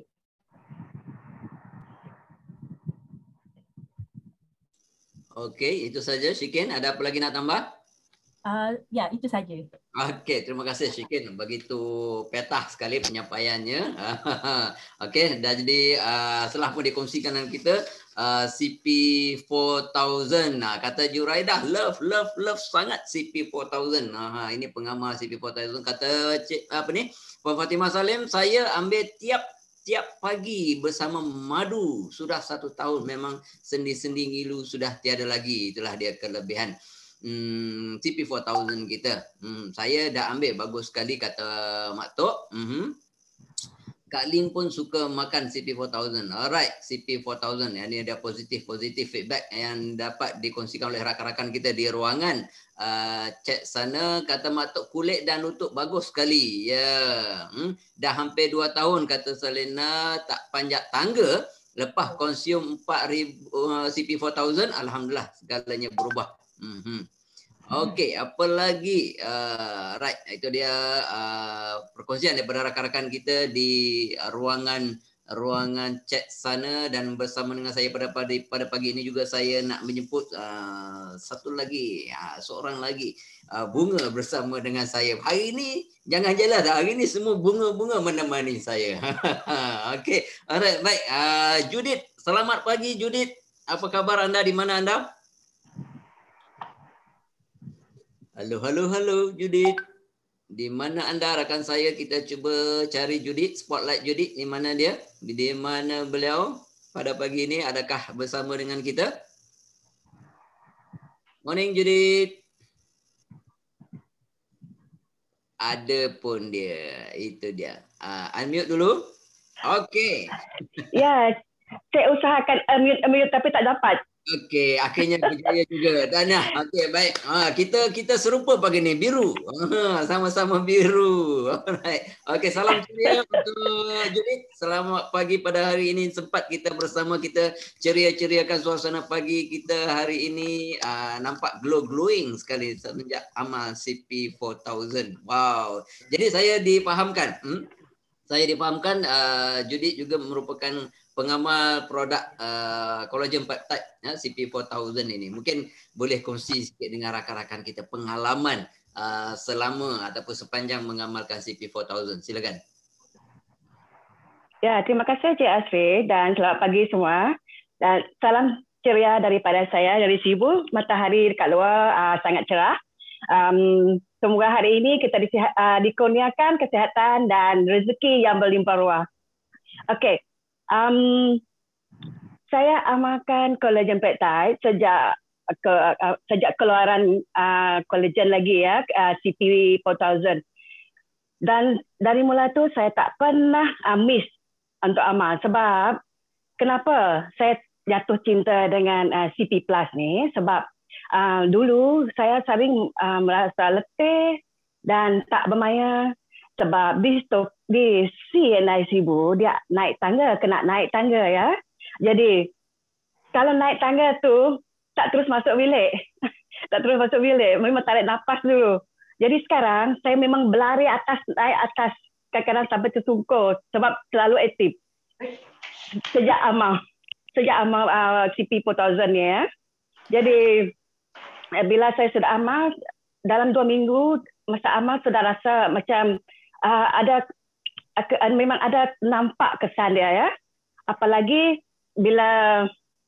[SPEAKER 1] Okey, itu saja Syikin. Ada apa lagi nak tambah?
[SPEAKER 2] Uh, ya, itu saja.
[SPEAKER 1] Okey, terima kasih Syikin. Begitu petah sekali penyampaiannya. Okey, dah jadi uh, setelah pun dikongsikan dengan kita uh, C P empat ribu. Nah, kata Juraidah, love, love, love sangat C P empat ribu. Nah, ini pengamal C P empat ribu. Kata Cik, apa ni? Puan Fatimah Salim, saya ambil tiap tiap pagi bersama madu. Sudah satu tahun, memang sendi-sendi ngilu sudah tiada lagi. Itulah dia kelebihan Hmm, C P empat ribu kita. Hmm, saya dah ambil, bagus sekali kata Mak Tok. Hmm. Kak Ling pun suka makan C P empat ribu. Alright, C P empat ribu. Ini ada positif-positif feedback yang dapat dikongsikan oleh rakan-rakan kita di ruangan. Uh, chat sana kata Mak Tok, kulit dan lutut bagus sekali. Ya, yeah. hmm. Dah hampir dua tahun kata Selena tak panjat tangga. Lepas konsum empat ribu uh, C P empat ribu, alhamdulillah segalanya berubah. Mm-hmm. Okey, apa lagi? Uh, right, itu dia uh, perkongsian daripada rakan-rakan kita di uh, ruangan ruangan chat sana, dan bersama dengan saya pada pada pada pagi ini juga saya nak menjemput uh, satu lagi, uh, seorang lagi uh, bunga bersama dengan saya. Hari ini jangan jelas, hari ini semua bunga-bunga menemani saya. Okey, alright, baik. Uh, Judith, selamat pagi Judith. Apa khabar anda, di mana anda? Halo, halo, halo Judith. Di mana anda rakan saya? Kita cuba cari Judith, spotlight Judith. Di mana dia? Di mana beliau pada pagi ini? Adakah bersama dengan kita? Morning Judith. Ada pun dia. Itu dia. Uh, unmute dulu. Okey.
[SPEAKER 3] Ya, saya usahakan unmute, unmute tapi tak dapat.
[SPEAKER 1] Okey, akhirnya berjaya juga. Tahniah. Okey, baik. Ha, kita kita serupa pagi ni, biru. Ha, sama-sama biru. Alright. Okey, salam ceria untuk Judith. Selamat pagi pada hari ini, sempat kita bersama, kita ceria-ceriakan suasana pagi kita hari ini. Uh, nampak glow-glowing sekali semenjak amal C P empat ribu. Wow. Jadi saya difahamkan, hmm? saya difahamkan uh, Judith juga merupakan pengamal produk uh, collagen peptide ya, C P empat ribu ini. Mungkin boleh kongsi sikit dengan rakan-rakan kita pengalaman uh, selama ataupun sepanjang mengamalkan C P empat ribu. Silakan.
[SPEAKER 3] Ya, terima kasih Cik Asri dan selamat pagi semua. Dan salam ceria daripada saya dari Sibu. Matahari dekat luar uh, sangat cerah. Um, semoga hari ini kita disihat, uh, dikurniakan kesihatan dan rezeki yang berlimpah ruah. Okey. Um, saya amalkan collagen peptide sejak ke, uh, sejak keluaran uh, collagen lagi ya, uh, C P empat ribu. Dan dari mula tu saya tak pernah uh, miss untuk amal. Sebab kenapa saya jatuh cinta dengan uh, C P Plus ni? Sebab uh, dulu saya sering uh, merasa letih dan tak bermaya. sebab di stop di C N I Sibu dia naik tangga, kena naik tangga ya. Jadi kalau naik tangga tu tak terus masuk bilik. tak terus masuk bilik, memang tarik nafas dulu. Jadi sekarang saya memang berlari atas, naik atas, kadang-kadang sampai tersungkur sebab selalu aktif. Sejak amal, sejak amal uh, C P empat ribu ni ya. Jadi bila saya sudah amal, dalam dua minggu masa amal sudah rasa macam uh, ada uh, memang ada nampak kesan dia ya. Apalagi bila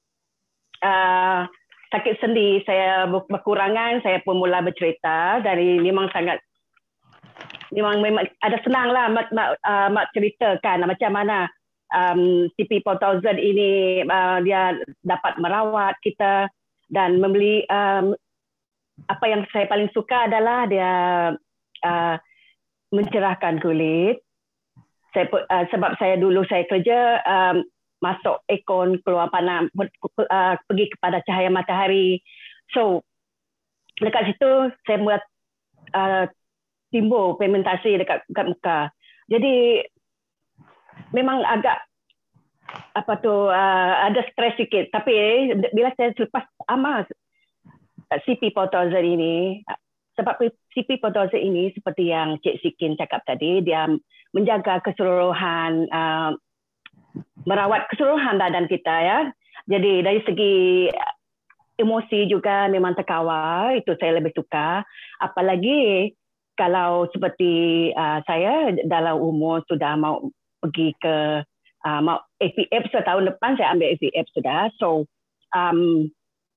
[SPEAKER 3] uh, sakit sendi saya berkurangan, saya pun mula bercerita dari memang sangat memang memang ada senang lah mak, mak, uh, mak ceritakan macam mana um, C P empat ribu ini uh, dia dapat merawat kita dan membeli um, apa yang saya paling suka adalah dia uh, mencerahkan kulit. Saya uh, sebab saya dulu saya kerja um, masuk aircon, keluar panas, uh, pergi kepada cahaya matahari. So dekat situ saya buat uh, timbul pigmentasi dekat, dekat muka. Jadi memang agak apa tu uh, ada stres sikit. Tapi bila saya selepas amal C P empat ribu ini, sebab C P empat ribu ini seperti yang Cik Sikin cakap tadi, dia menjaga keseluruhan, uh, merawat keseluruhan badan kita ya. Jadi dari segi emosi juga memang terkawal, itu saya lebih suka. Apalagi kalau seperti uh, saya dalam umur sudah mau pergi ke uh, mau A P F, setahun depan saya ambil A P F sudah. So um,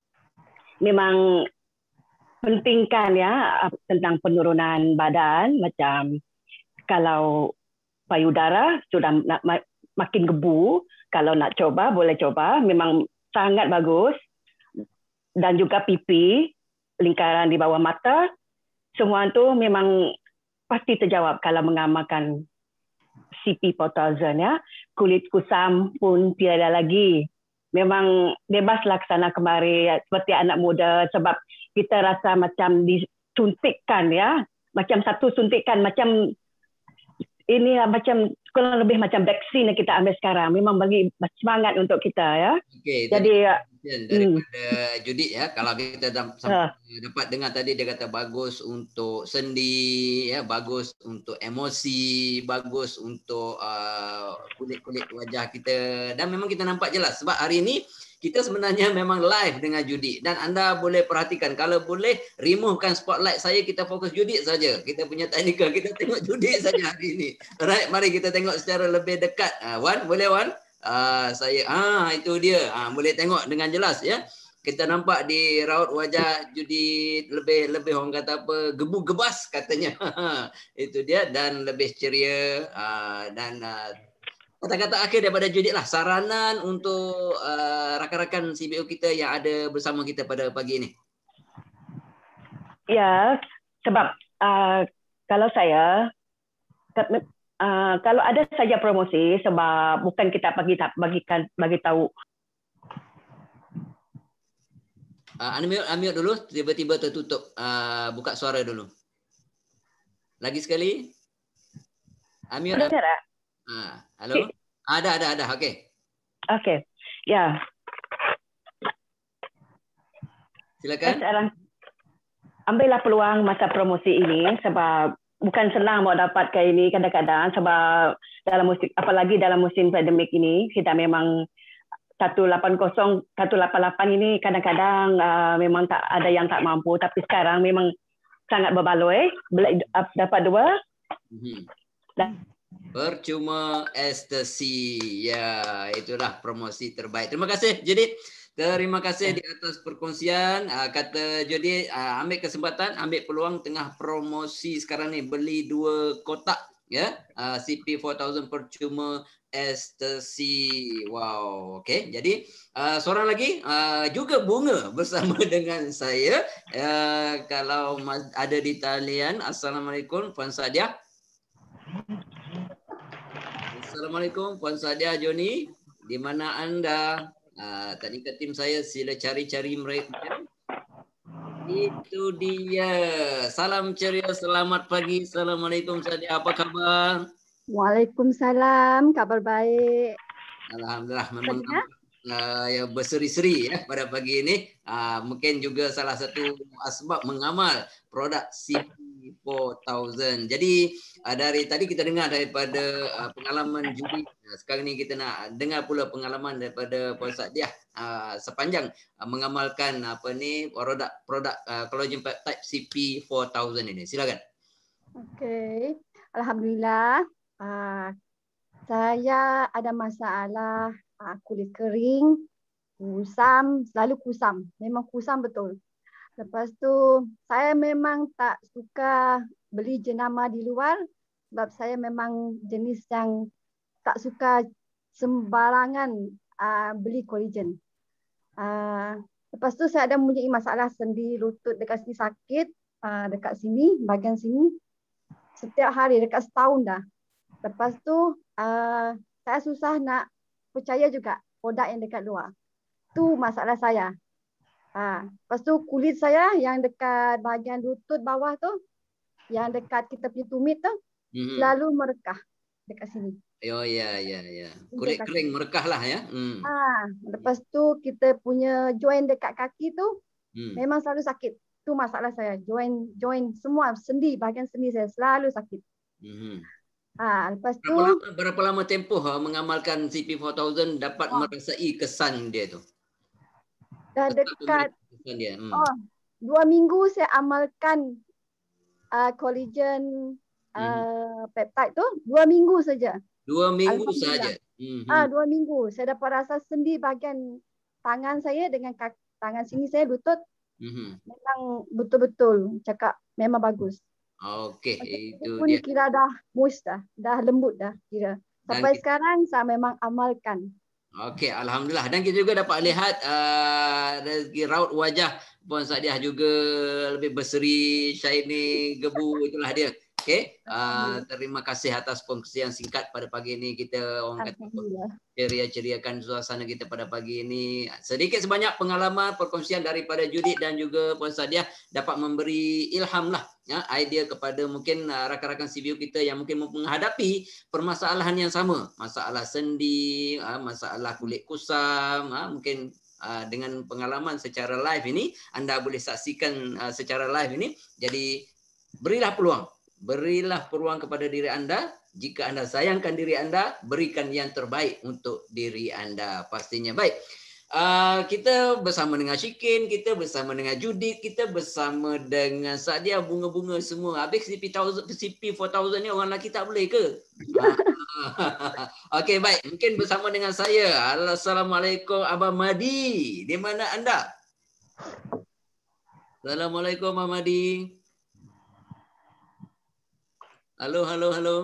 [SPEAKER 3] memang pentingkan ya tentang penurunan badan, macam kalau payudara sudah nak, makin gebu, kalau nak coba boleh coba, memang sangat bagus. Dan juga pipi, lingkaran di bawah mata, semua itu memang pasti terjawab kalau mengamalkan C P empat ribu ya. Kulit kusam pun tiada lagi. Memang bebas laksana kemari seperti anak muda, sebab kita rasa macam disuntikkan ya, macam satu suntikan, macam ini macam kurang lebih macam vaksin yang kita ambil sekarang, memang bagi semangat untuk kita ya.
[SPEAKER 1] Okey,
[SPEAKER 3] jadi
[SPEAKER 1] daripada hmm. Judith ya, kalau kita dapat, uh. dapat dengar tadi dia kata bagus untuk sendi ya, bagus untuk emosi, bagus untuk uh, kulit-kulit wajah kita, dan memang kita nampak jelas sebab hari ini kita sebenarnya memang live dengan Judith, dan anda boleh perhatikan kalau boleh removekan spotlight saya, kita fokus Judith saja. Kita punya teknikal, kita tengok Judith saja hari ini. Alright, mari kita tengok secara lebih dekat. Uh, Wan, boleh Wan? Uh, saya ah itu dia. Uh, boleh tengok dengan jelas ya. Kita nampak di raut wajah Judith lebih lebih orang kata apa, gebu-gebas katanya. Itu dia, dan lebih ceria uh, dan uh, kata-kata akhir daripada Judith lah, saranan untuk uh, rakan-rakan C B O kita yang ada bersama kita pada pagi ini.
[SPEAKER 3] Ya, sebab uh, kalau saya uh, kalau ada saja promosi, sebab bukan kita bagi bagikan bagi tahu.
[SPEAKER 1] Uh, unmute, unmute dulu, tiba-tiba tertutup. Uh, buka suara dulu. Lagi sekali. Unmute.
[SPEAKER 3] Ada tak?
[SPEAKER 1] Uh, halo? Ada, ada, ada. Okey.
[SPEAKER 3] Okey. Ya.
[SPEAKER 1] Silakan.
[SPEAKER 3] Sekarang ambillah peluang masa promosi ini, sebab bukan senang mau dapatkan ini kadang-kadang, sebab dalam musim, apalagi dalam musim pandemik ini, kita memang seratus lapan puluh, seratus lapan puluh lapan ini kadang-kadang uh, memang tak ada yang tak mampu, tapi sekarang memang sangat berbaloi, dapat dua.
[SPEAKER 1] Mm-hmm. Dan percuma ekstasi. Ya, itulah promosi terbaik. Terima kasih Judith. Terima kasih di atas perkongsian. Uh, kata Judith, uh, ambil kesempatan, ambil peluang tengah promosi sekarang ni, beli dua kotak ya, uh, C P empat ribu percuma ekstasi. Wow, okey. Jadi uh, seorang lagi uh, juga bunga bersama dengan saya. Uh, kalau ada di talian, Assalamualaikum Puan Sadia. Assalamualaikum Puan Sadia Joni, di mana anda? Uh, tadi ke tim saya sila cari-cari mereka. Itu dia. Salam ceria, selamat pagi. Assalamualaikum Sadia, apa kabar?
[SPEAKER 4] Waalaikumsalam, kabar baik.
[SPEAKER 1] Alhamdulillah, memang uh, ya berseri-seri ya pada pagi ini. Uh, mungkin juga salah satu asbab mengamal produk C P empat ribu. Jadi uh, dari tadi kita dengar daripada uh, pengalaman Judi. Uh, sekarang ni kita nak dengar pula pengalaman daripada Puan Sadiah uh, sepanjang uh, mengamalkan apa ni produk produk uh, collagen peptide C P empat ribu ini. Silakan.
[SPEAKER 4] Okey, alhamdulillah. Uh, saya ada masalah uh, kulit kering, kusam, selalu kusam. Memang kusam betul. Lepas tu saya memang tak suka beli jenama di luar sebab saya memang jenis yang tak suka sembarangan uh, beli kolagen. Uh, lepas tu saya ada mempunyai masalah sendi lutut dekat sini sakit, uh, dekat sini, bahagian sini. Setiap hari dekat setahun dah. Lepas tu uh, saya susah nak percaya juga produk yang dekat luar. Tu masalah saya. Ha, lepas tu kulit saya yang dekat bahagian lutut bawah tu, yang dekat kita punya tumit tu, mm-hmm. selalu merekah dekat sini.
[SPEAKER 1] Oh ya ya ya. Kulit kering merekah lah ya. Hmm.
[SPEAKER 4] Ha, lepas tu kita punya joint dekat kaki tu hmm. memang selalu sakit. Tu masalah saya. Joint joint semua sendi, bahagian sendi saya selalu sakit. Hmm. Ha, lepas tu
[SPEAKER 1] berapa lama, berapa lama tempoh ha, mengamalkan C P empat ribu dapat oh. merasai kesan dia tu?
[SPEAKER 4] Dah dekat dia. Hmm. Oh, dua minggu saya amalkan uh, collagen uh, hmm. peptide tu, dua minggu saja.
[SPEAKER 1] Dua minggu saja.
[SPEAKER 4] Hmm. Ah, dua minggu. Saya dapat rasa sendi bahagian tangan saya dengan kaki, tangan sini saya lutut. Hmm. Memang betul-betul cakap memang bagus.
[SPEAKER 1] Okey, itu
[SPEAKER 4] pun
[SPEAKER 1] dia.
[SPEAKER 4] Kira dah mus dah, dah lembut dah kira. Sampai kita, sekarang saya memang amalkan.
[SPEAKER 1] Okey, alhamdulillah. Dan kita juga dapat lihat uh, dari raut wajah Puan Sadiah juga lebih berseri, shiny, gebu, itulah dia. Okey, uh, terima kasih atas pengkongsian singkat pada pagi ini. Kita orang kata ceria-ceriakan suasana kita pada pagi ini. Sedikit sebanyak pengalaman perkongsian daripada Judith dan juga Puan Sadiah dapat memberi ilham lah, ya, idea kepada mungkin uh, rakan-rakan C B U kita yang mungkin menghadapi permasalahan yang sama, masalah sendi, uh, masalah kulit kusam, uh, mungkin uh, dengan pengalaman secara live ini anda boleh saksikan uh, secara live ini. Jadi berilah peluang. Berilah peluang kepada diri anda. Jika anda sayangkan diri anda, berikan yang terbaik untuk diri anda pastinya. Baik, uh, kita bersama dengan Syikin, kita bersama dengan Judith, kita bersama dengan Sadiah, bunga-bunga semua. Habis C P empat ribu ni orang lelaki tak boleh ke? Okey, baik. Mungkin bersama dengan saya. Assalamualaikum Abang Madi. Di mana anda? Assalamualaikum Abang Madi. Halo, halo, halo.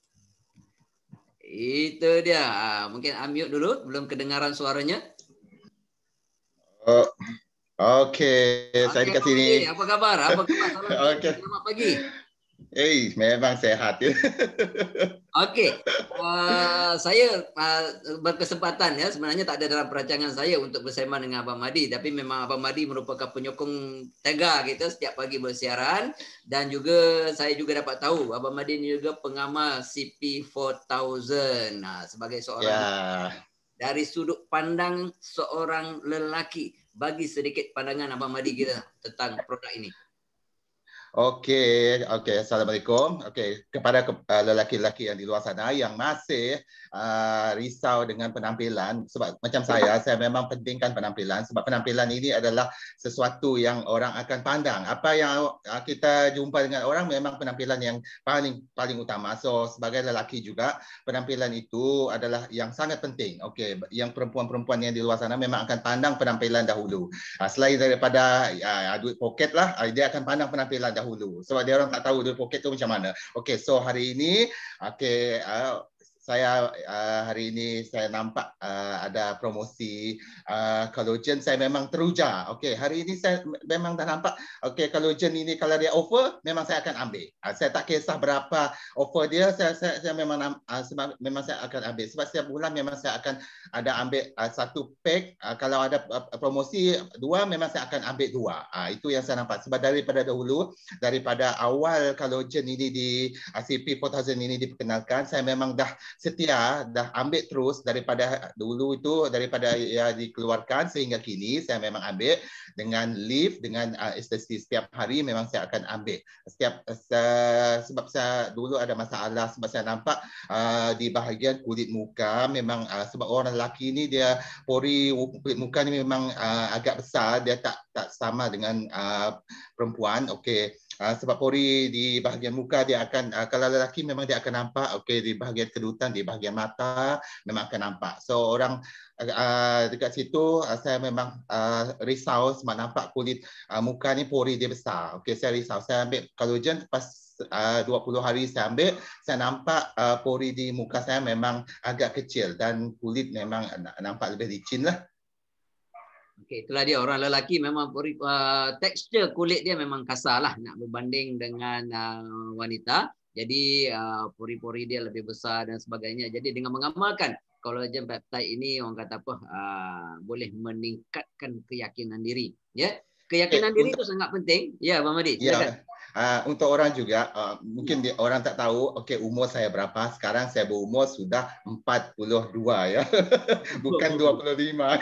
[SPEAKER 1] Itu dia. Mungkin unmute dulu, belum kedengaran suaranya.
[SPEAKER 5] Oh, Okey, okay, saya dekat sini.
[SPEAKER 1] Apa khabar? Apa khabar? Salam okay. Selamat pagi.
[SPEAKER 5] Eh, hey, memang sehat.
[SPEAKER 1] Okey, uh, saya uh, berkesempatan ya, sebenarnya tak ada dalam perancangan saya untuk bersama dengan Abang Madi, tapi memang Abang Madi merupakan penyokong tegar kita setiap pagi bersiaran, dan juga saya juga dapat tahu Abang Madi ini juga pengamal C P empat ribu. Nah, sebagai seorang yeah. dari sudut pandang seorang lelaki, bagi sedikit pandangan Abang Madi kita tentang produk ini.
[SPEAKER 5] Okey, okey. Assalamualaikum. Okey, kepada ke, uh, lelaki-lelaki yang di luar sana yang masih uh, risau dengan penampilan, sebab macam saya, saya memang pentingkan penampilan sebab penampilan ini adalah sesuatu yang orang akan pandang. Apa yang uh, kita jumpa dengan orang memang penampilan yang paling paling utama. So sebagai lelaki juga, penampilan itu adalah yang sangat penting. Okey, yang perempuan-perempuan yang di luar sana memang akan pandang penampilan dahulu. Uh, selain daripada uh, duit poket lah, uh, dia akan pandang penampilan dahulu sebab dia orang tak tahu duit poket tu macam mana. Okey, so hari ini okey uh, saya uh, hari ini saya nampak uh, ada promosi uh, collagen, saya memang teruja. Okey, hari ini saya memang dah nampak okey collagen ini kalau dia offer memang saya akan ambil. Uh, saya tak kisah berapa offer dia, saya saya, saya memang uh, sebab memang saya akan ambil sebab setiap bulan memang saya akan ada ambil uh, satu pack, uh, kalau ada uh, promosi dua memang saya akan ambil dua. Uh, itu yang saya nampak sebab daripada dahulu, daripada awal collagen ini di uh, C P empat ribu ini diperkenalkan, saya memang dah setia, dah ambil terus daripada dulu itu, daripada ya dikeluarkan sehingga kini saya memang ambil dengan lift, dengan uh, ekstasi setiap hari memang saya akan ambil. Setiap uh, sebab saya dulu ada masalah sebab saya nampak uh, di bahagian kulit muka memang uh, sebab orang lelaki ni dia pori kulit muka ni memang uh, agak besar, dia tak tak sama dengan uh, perempuan. Okey. Uh, sebab pori di bahagian muka dia akan uh, kalau lelaki memang dia akan nampak okey di bahagian kedutan, di bahagian mata memang akan nampak. So orang uh, dekat situ uh, saya memang uh, risau sebab nampak kulit uh, muka ni pori dia besar. Okey, saya risau. Saya ambil collagen pas uh, dua puluh hari saya ambil, saya nampak uh, pori di muka saya memang agak kecil dan kulit memang nampak lebih licin lah.
[SPEAKER 1] Okey, itulah dia, orang lelaki memang uh, tekstur kulit dia memang kasar lah nak berbanding dengan uh, wanita. Jadi uh, pori-pori dia lebih besar dan sebagainya. Jadi dengan mengamalkan collagen peptide ini, orang kata apa, uh, boleh meningkatkan keyakinan diri. Ya, keyakinan okay, diri itu sangat penting. Ya, Abang Mahdi, silakan.
[SPEAKER 5] Ya. Uh, untuk orang juga, uh, mungkin dia, orang tak tahu, okey umur saya berapa. Sekarang saya berumur sudah empat puluh dua ya. Bukan dua puluh lima.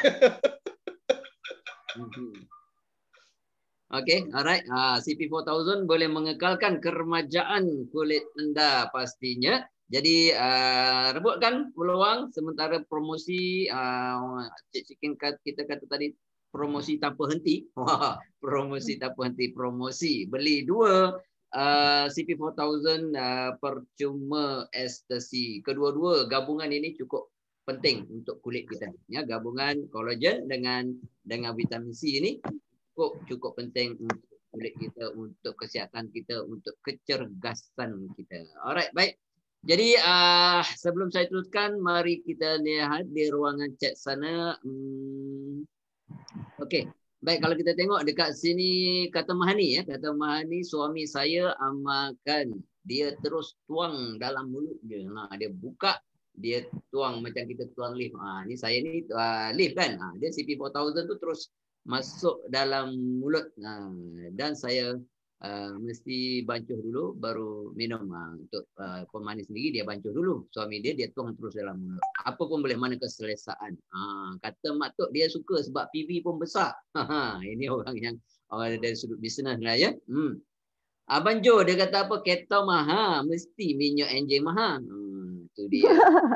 [SPEAKER 1] Okey, alright. Uh, C P empat ribu boleh mengekalkan keremajaan kulit anda pastinya. Jadi uh, rebutkan peluang sementara promosi uh, Cik Cikin kita kata tadi promosi tanpa henti. Wah, promosi tanpa henti, promosi. Beli dua uh, C P empat ribu uh, percuma ekstasi. Kedua-dua gabungan ini cukup penting untuk kulit kita. Ya, gabungan kolagen dengan dengan vitamin C ini cukup cukup penting untuk kulit kita, untuk kesihatan kita, untuk kecergasan kita. Alright, baik. Jadi uh, sebelum saya teruskan, mari kita lihat di ruangan chat sana. Hmm, Okey, baik, kalau kita tengok dekat sini kata Mahani ya, kata Mahani, suami saya amalkan, dia terus tuang dalam mulut dia. Nah, dia buka, dia tuang macam kita tuang lift. Ha, ni saya ni uh, lift kan. Ha, dia C P empat ribu tu terus masuk dalam mulut. Ha, dan saya uh, mesti bancuh dulu baru minum. Ha, untuk uh, pemanis sendiri dia bancuh dulu. Suami dia dia tuang terus dalam mulut. Apa pun boleh, mana keselesaan. Ha, kata Mak Tok dia suka sebab P V pun besar. Ha, ha, ini orang yang orang dari sudut bisnes lah ya. Hmm. Abang Jo dia kata apa? Keto mahal, mesti minyak enjin mahal. Hmm. Itu dia.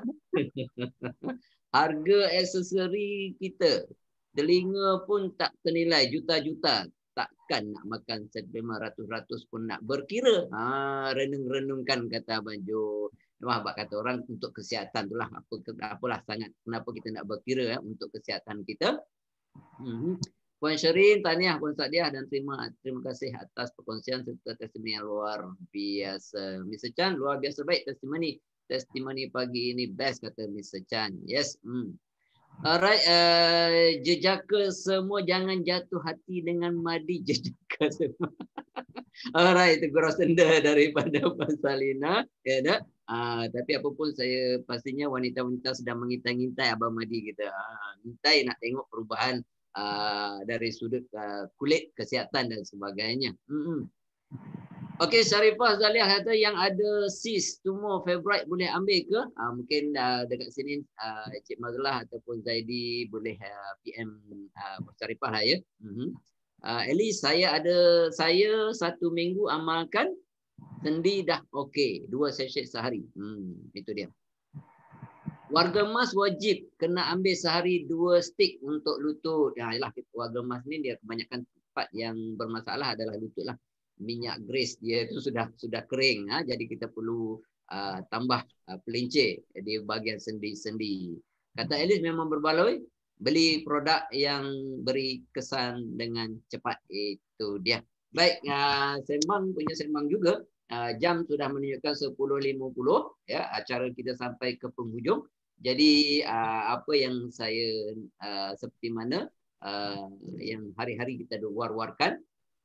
[SPEAKER 1] Harga aksesori kita, telinga pun tak ternilai juta-juta. Takkan nak makan lima ratus-ratus pun nak berkira. Ha, renung-renungkan kata Abang Jo. Memang abang kata orang untuk kesihatan itulah apa apalah sangat kenapa kita nak berkira ya, untuk kesihatan kita. Hmm. Puan Syerin, tahniah Puan Sadiah dan terima terima kasih atas perkongsian serta testimoni yang luar biasa. Mister Chan, luar biasa baik testimoni. Testimoni pagi ini best kata Mister Chan. Yes. Hmm. Alright, uh, jejaka semua jangan jatuh hati dengan Madi jejaka semua. Alright, itu gurau senda daripada Puan Salina. Ya tak? Uh, tapi apapun saya pastinya wanita-wanita sedang mengintai-intai Abang Madi kita. Uh, mintai nak tengok perubahan uh, dari sudut uh, kulit, kesihatan dan sebagainya. Mm-hmm. Okey, Syarifah Zaliah kata yang ada sis tumor fibroid boleh ambil ke? Uh, mungkin uh, dekat sini uh, Cik Mazlah ataupun Zaidi boleh uh, P M uh, Syarifah lah ya. Mm-hmm. uh, at least saya ada, saya satu minggu amalkan, sendi dah okey, dua sachet sehari. Hmm, itu dia. Warga emas wajib kena ambil sehari dua stick untuk lutut. Ya, ialah warga emas ni dia kebanyakan tempat yang bermasalah adalah lutut lah. Minyak grease dia itu sudah sudah kering, ha? Jadi kita perlu uh, tambah uh, pelincir di bahagian sendi-sendi. Kata Alice memang berbaloi, beli produk yang beri kesan dengan cepat, itu dia. Baik, uh, sembang punya sembang juga. Uh, jam sudah menunjukkan sepuluh lima puluh ya, acara kita sampai ke penghujung. Jadi uh, apa yang saya uh, seperti mana uh, yang hari-hari kita war-warkan,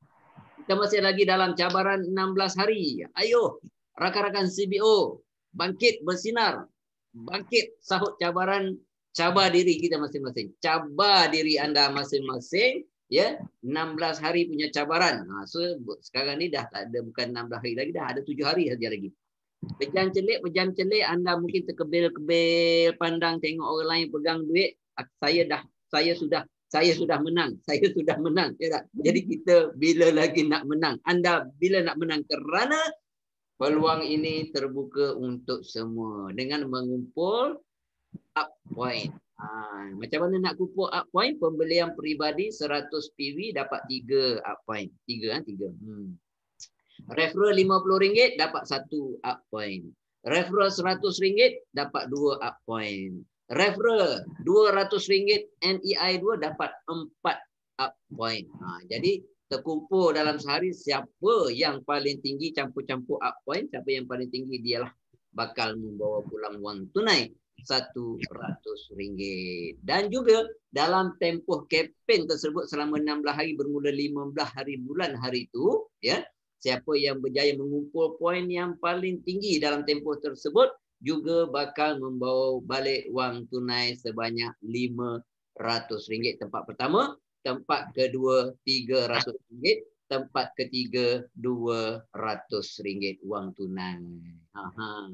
[SPEAKER 1] kita masih lagi dalam cabaran enam belas hari. Ayo rakan-rakan C B O bangkit bersinar, bangkit sahut cabaran, cabar diri kita masing-masing, cabar diri anda masing-masing. Ya, enam belas hari punya cabaran. Nah, so sekarang ni dah tak ada, bukan enam belas hari lagi, dah ada tujuh hari saja lagi. Pejam celik, pejam celik, anda mungkin terkebil-kebil pandang tengok orang lain pegang duit. Saya dah, saya sudah, saya sudah menang, saya sudah menang. Ya tak? Jadi kita bila lagi nak menang? Anda bila nak menang? Kerana peluang ini terbuka untuk semua dengan mengumpul up point. Ha, macam mana nak kumpul up point? Pembelian peribadi seratus P W dapat tiga up point. Tiga, ha? tiga. Hmm. Referral lima puluh ringgit dapat satu up point. Referral seratus ringgit dapat dua up point. Referral dua ratus ringgit N E I dua dapat empat up point. Ha, jadi terkumpul dalam sehari siapa yang paling tinggi campur-campur up point, siapa yang paling tinggi dialah bakal membawa pulang wang tunai satu ratus ringgit. Dan juga dalam tempoh kempen tersebut selama enam belas hari bermula lima belas hari bulan hari itu, ya, siapa yang berjaya mengumpul poin yang paling tinggi dalam tempoh tersebut juga bakal membawa balik wang tunai sebanyak lima ratus ringgit tempat pertama, tempat kedua tiga ratus ringgit, tempat ketiga dua ratus ringgit wang tunai. Aha.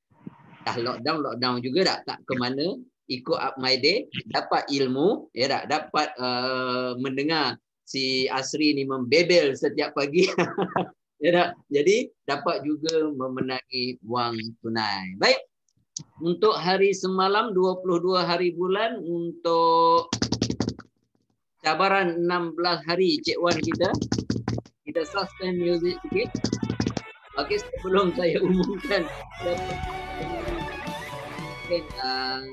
[SPEAKER 1] Dah lockdown, lockdown juga tak, tak ke mana, ikut Up My Day, dapat ilmu, ya tak, dapat uh, mendengar si Asri ni membebel setiap pagi. Ya tak? Jadi dapat juga memenangi wang tunai. Baik, untuk hari semalam dua puluh dua hari bulan untuk cabaran enam belas hari Cik Wan kita, kita suspend music sikit. Okey, sebelum saya umumkan mungkin uh,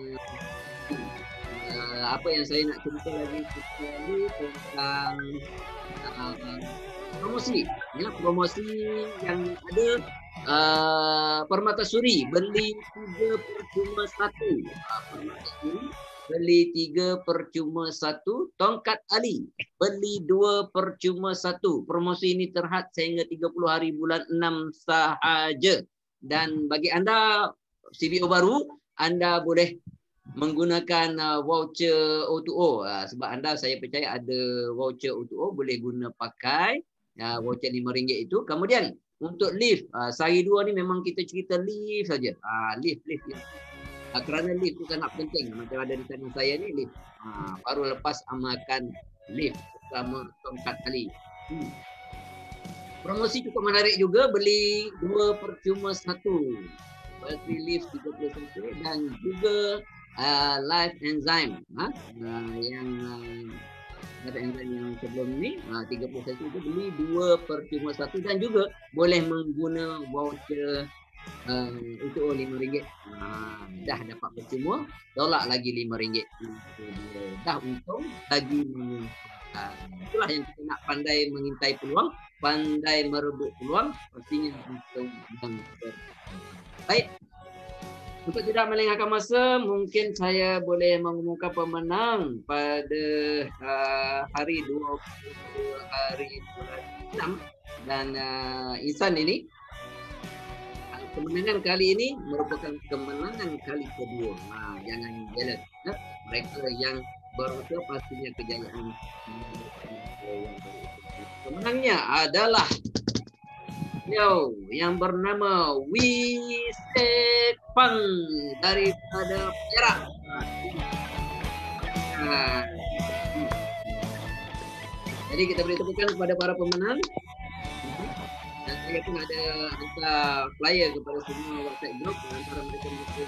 [SPEAKER 1] uh, apa yang saya nak cerita lagi sekali tentang uh, promosi, ya, promosi yang ada uh, Permatasuri beli tiga percuma satu, uh, Permatasuri beli tiga percuma satu, Tongkat Ali beli dua percuma satu. Promosi ini terhad sehingga tiga puluh hari bulan enam sahaja. Dan bagi anda C B O baru, anda boleh menggunakan uh, voucher O two O. Uh, sebab anda, saya percaya ada voucher O two O, boleh guna pakai uh, voucher lima ringgit itu. Kemudian untuk lift, uh, sehari dua ni memang kita cerita lift saja. Uh, lift, lift, lift. Uh, kerana lift itu sangat penting. Macam ada di tangan saya ni lift. Uh, baru lepas amalkan lift bersama Tongkat Ali. Hmm. Promosi cukup menarik juga, beli dua percuma satu. Battery lift tiga puluh satu dan juga uh, live enzyme, ha? uh, yang uh, live enzyme yang sebelum ni uh, tiga puluh satu itu beli dua percuma satu dan juga boleh mengguna voucher uh, untuk lima ringgit. Uh, dah dapat percuma, tolak lagi lima ringgit. Dah untung lagi menguntungkan. Itulah yang kita nak, pandai mengintai peluang, pandai merebut peluang, pastinya untung yang berkaitan. Baik, untuk tidak melengahkan masa, mungkin saya boleh mengumumkan pemenang pada uh, hari dua puluh dua hari bulan enam. Dan uh, insan ini, uh, kemenangan kali ini merupakan kemenangan kali kedua. Nah, jangan jealous. Nah, mereka yang berusaha pastinya kejayaan. Pemenangnya adalah Yo, yang bernama Wisepang daripada Perak. Nah, jadi kita beri tepukan kepada para pemenang. Dan saya pun ada hantar flyer kepada semua WhatsApp group antara mereka mungkin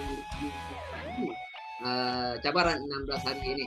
[SPEAKER 1] uh, cabaran enam belas hari ini.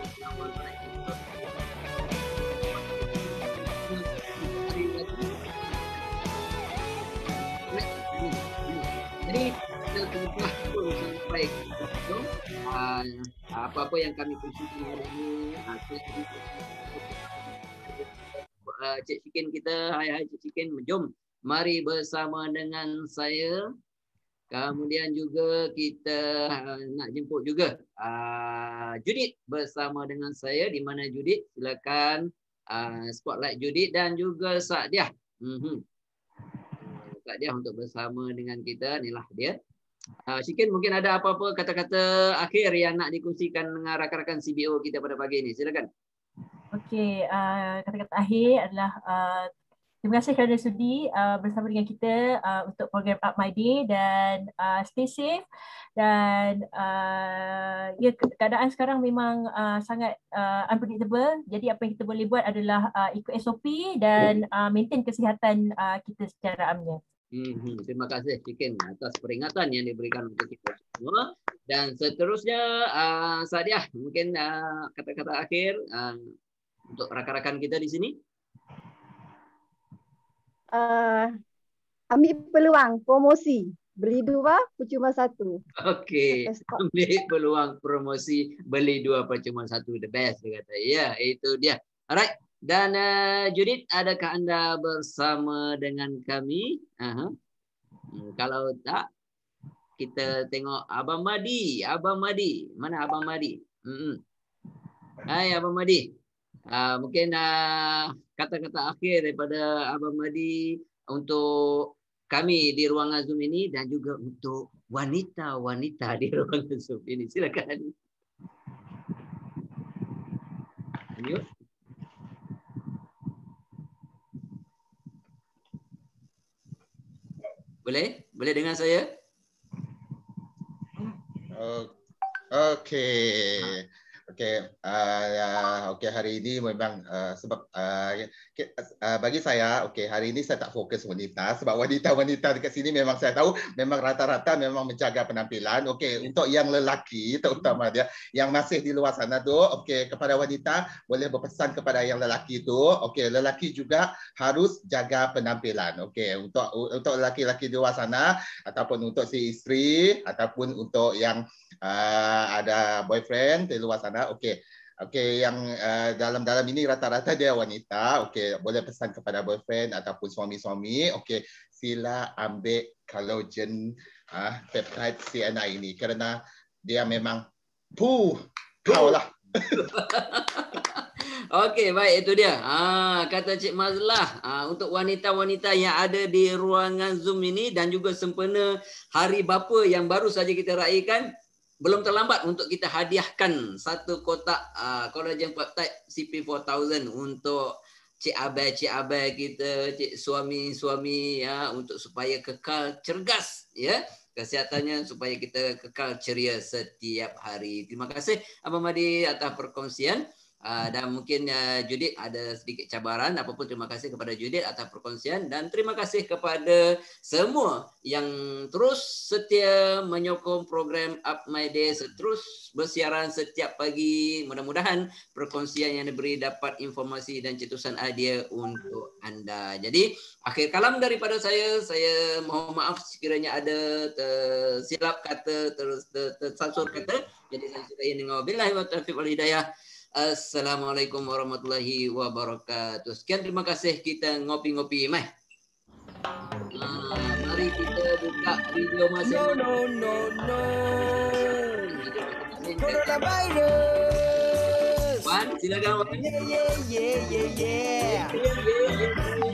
[SPEAKER 1] Jadi kita telah pun sampai ke uh, apa-apa yang kami kongsikan hari ini. Uh, Cik Sikin kita, hai hai Cik Sikin, jom mari bersama dengan saya. Kemudian juga kita nak jemput juga uh, Judith bersama dengan saya. Di mana Judith? Silakan uh, spotlight Judith dan juga Sa'diah. Mm-hmm. Sa'diah untuk bersama dengan kita. Inilah dia. Uh, Syikin, mungkin ada apa-apa kata-kata akhir yang nak dikongsikan dengan rakan-rakan C B O kita pada pagi ini. Silakan. Okey, uh, kata-kata akhir adalah uh, terima kasih kerana sudi uh, bersama dengan kita uh, untuk program Up My Day dan uh, stay safe dan uh, ya keadaan sekarang memang uh, sangat uh, unpredictable. Jadi apa yang kita boleh buat adalah uh, ikut S O P dan uh, maintain kesihatan uh, kita secara amnya. Hmm, terima kasih Syikin atas peringatan yang diberikan untuk kita semua. Dan seterusnya uh, Sa'diah, mungkin uh, kata-kata akhir uh, untuk rakan-rakan kita di sini. Uh, ambil peluang promosi, beli dua percuma satu. Okey, ambil peluang promosi, beli dua percuma satu, the best dia kata. Ya, itu dia. Alright, dan uh, Judith, adakah anda bersama dengan kami? Uh-huh. Hmm, kalau tak, kita tengok Abang Madi. Abang Madi, mana Abang Madi? Hmm. Hai Abang Madi. Uh, mungkin uh, kata-kata akhir daripada Abang Madi untuk kami di ruangan Zoom ini dan juga untuk wanita-wanita di ruangan Zoom ini. Silakan. Lanjut. Boleh? Boleh dengar saya?
[SPEAKER 5] Uh, Okey. Okey, uh, okey hari ini memang uh, sebab uh, uh, bagi saya okey hari ini saya tak fokus wanita sebab wanita-wanita dekat sini memang saya tahu memang rata-rata memang menjaga penampilan. Okey, untuk yang lelaki terutama dia yang masih di luar sana tu, okey kepada wanita boleh berpesan kepada yang lelaki tu, okey lelaki juga harus jaga penampilan. Okey, untuk untuk lelaki-lelaki di luar sana ataupun untuk si isteri ataupun untuk yang uh, ada boyfriend di luar sana. Okey. Okey, yang uh, dalam-dalam ini rata-rata dia wanita. Okey, boleh pesan kepada boyfriend ataupun suami-suami. Okey, sila ambil collagen uh, peptide C N I ini kerana dia memang puh, kau lah.
[SPEAKER 1] Okey, baik itu dia. Ah, kata Cik Mazlah, ah, untuk wanita-wanita yang ada di ruangan Zoom ini dan juga sempena Hari Bapa yang baru saja kita raikan, belum terlambat untuk kita hadiahkan satu kotak uh, collagen peptide C P four thousand untuk cik abai cik abai kita, cik suami-suami ya, untuk supaya kekal cergas ya kesihatannya, supaya kita kekal ceria setiap hari. Terima kasih Abang Madi atas perkongsian. Uh, dan mungkin uh, Judith ada sedikit cabaran. Apapun terima kasih kepada Judith atas perkongsian dan terima kasih kepada semua yang terus setia menyokong program Up My Day, terus bersiaran setiap pagi. Mudah-mudahan perkongsian yang diberi dapat informasi dan cetusan idea untuk anda. Jadi akhir kalam daripada saya, saya mohon maaf sekiranya ada tersilap kata, terus tersansur kata. Jadi saya sudah ingin wabillahi wa taufiq wal hidayah. Assalamualaikum warahmatullahi wabarakatuh. Sekian, terima kasih. Kita ngopi-ngopi meh. Nah, mari kita buka video masing-masing. No, no, no, no. Coronavirus. Wan, silakan Wan. Yeah, yeah, yeah, yeah, yeah.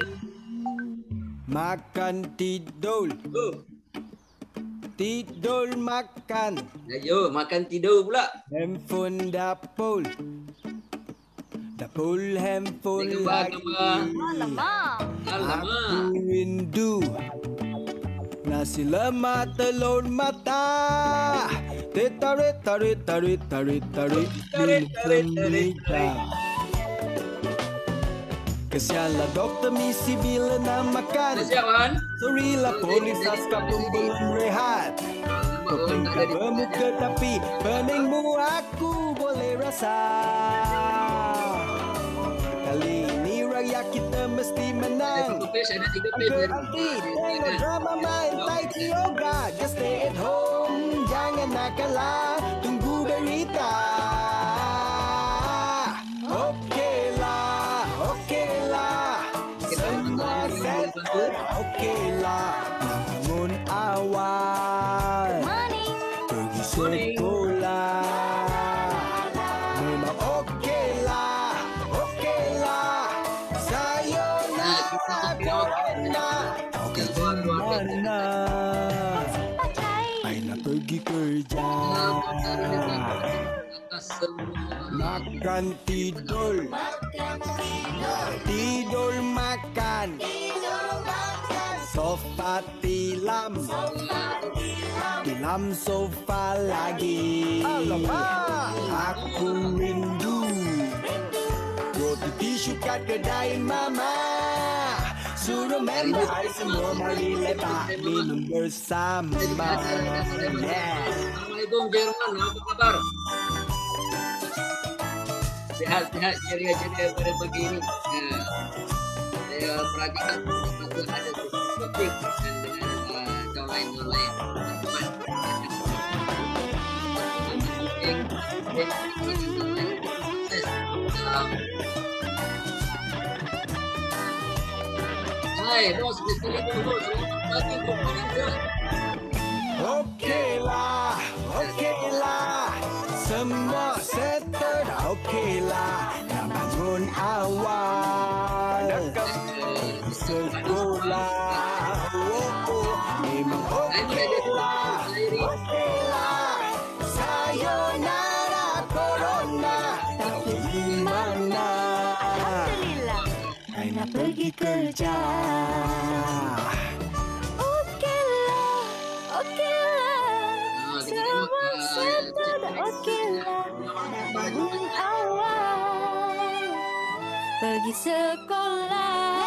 [SPEAKER 1] Makan tidur. Oh. Tidur makan. Ayo, makan tidur pula. Handphone dapur. Dapur handphone lagi. Alamak. Alamak. Aku rindu nasi lemak telur mata. Tarik tarik tarik tarik tarik tarik tarik tarik. Kesianlah doktor misi bila nak makan. Kesian. Sorry lah polis askar pun belum rehat. Kepingkan bermuka tapi peningmu aku boleh rasa. Kali ini raya kita mesti menang. Berhenti tengok drama main tai chi yoga. Just stay at home, jangan nakal, tunggu berita. Okey lah, okey lah. Semua
[SPEAKER 6] settle, okeylah nak bangun awal, pergi sekolah. Memang okeylah, okeylah. Sayonara corona. Kau kerja mana? I nak pergi kerja. Makan tidur, tidur makan, sofa tilam, tilam sofa lagi. Aku rindu roti tisu kat kedai mama. Suruh member hari semua mari lepak minum bersama. Yeah.
[SPEAKER 1] Assalamualaikum Jerman, apa kabar? Sehat-sehat, ceria-ceria pada pagi ini. Ya, saya perhatikan itu ada topik dan dengan uh, tahun lain-tahun lain. Hai bos, bismillah bos, selamat pagi bos.
[SPEAKER 6] Okeylah, okeylah, semua settle dah okeylah. Nak bangun awal, sekolah, oh, oh, memang okeylah, okeylah. Sayonara corona, tak pergi mana. Alhamdulillah, I nak pergi kerja.
[SPEAKER 7] Pergi sekolah.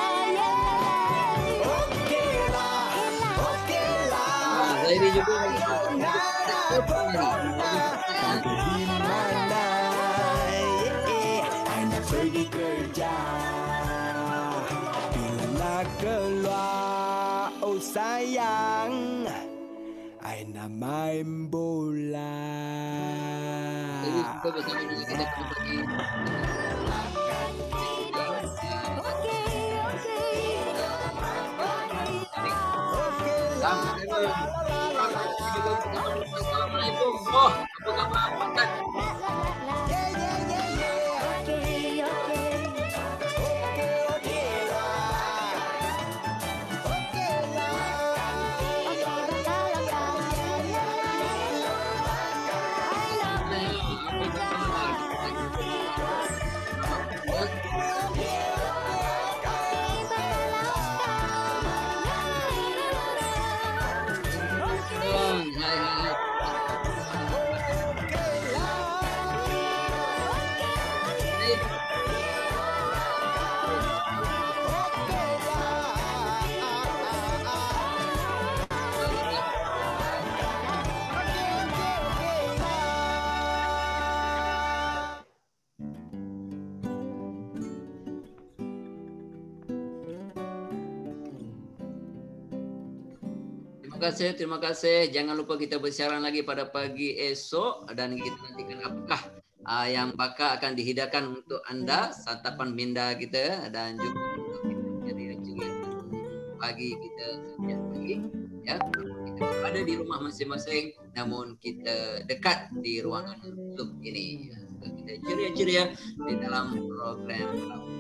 [SPEAKER 6] Okeylah, okeylah.
[SPEAKER 1] Saya juga
[SPEAKER 6] di mana? I nak pergi kerja. Bila nak keluar, oh sayang, I nak main bola.
[SPEAKER 1] Jadi kita bersama dengan kita pagi. Assalamualaikum. Oh, apa khabar Pak? Terima kasih, terima kasih. Jangan lupa kita bersiaran lagi pada pagi esok dan kita nantikan apakah uh, yang bakal akan dihidangkan untuk anda santapan minda kita dan juga jadi pagi kita setiap pagi ya. Kita berada di rumah masing-masing namun kita dekat di ruangan Zoom ini. Kita ceria-ceria di dalam program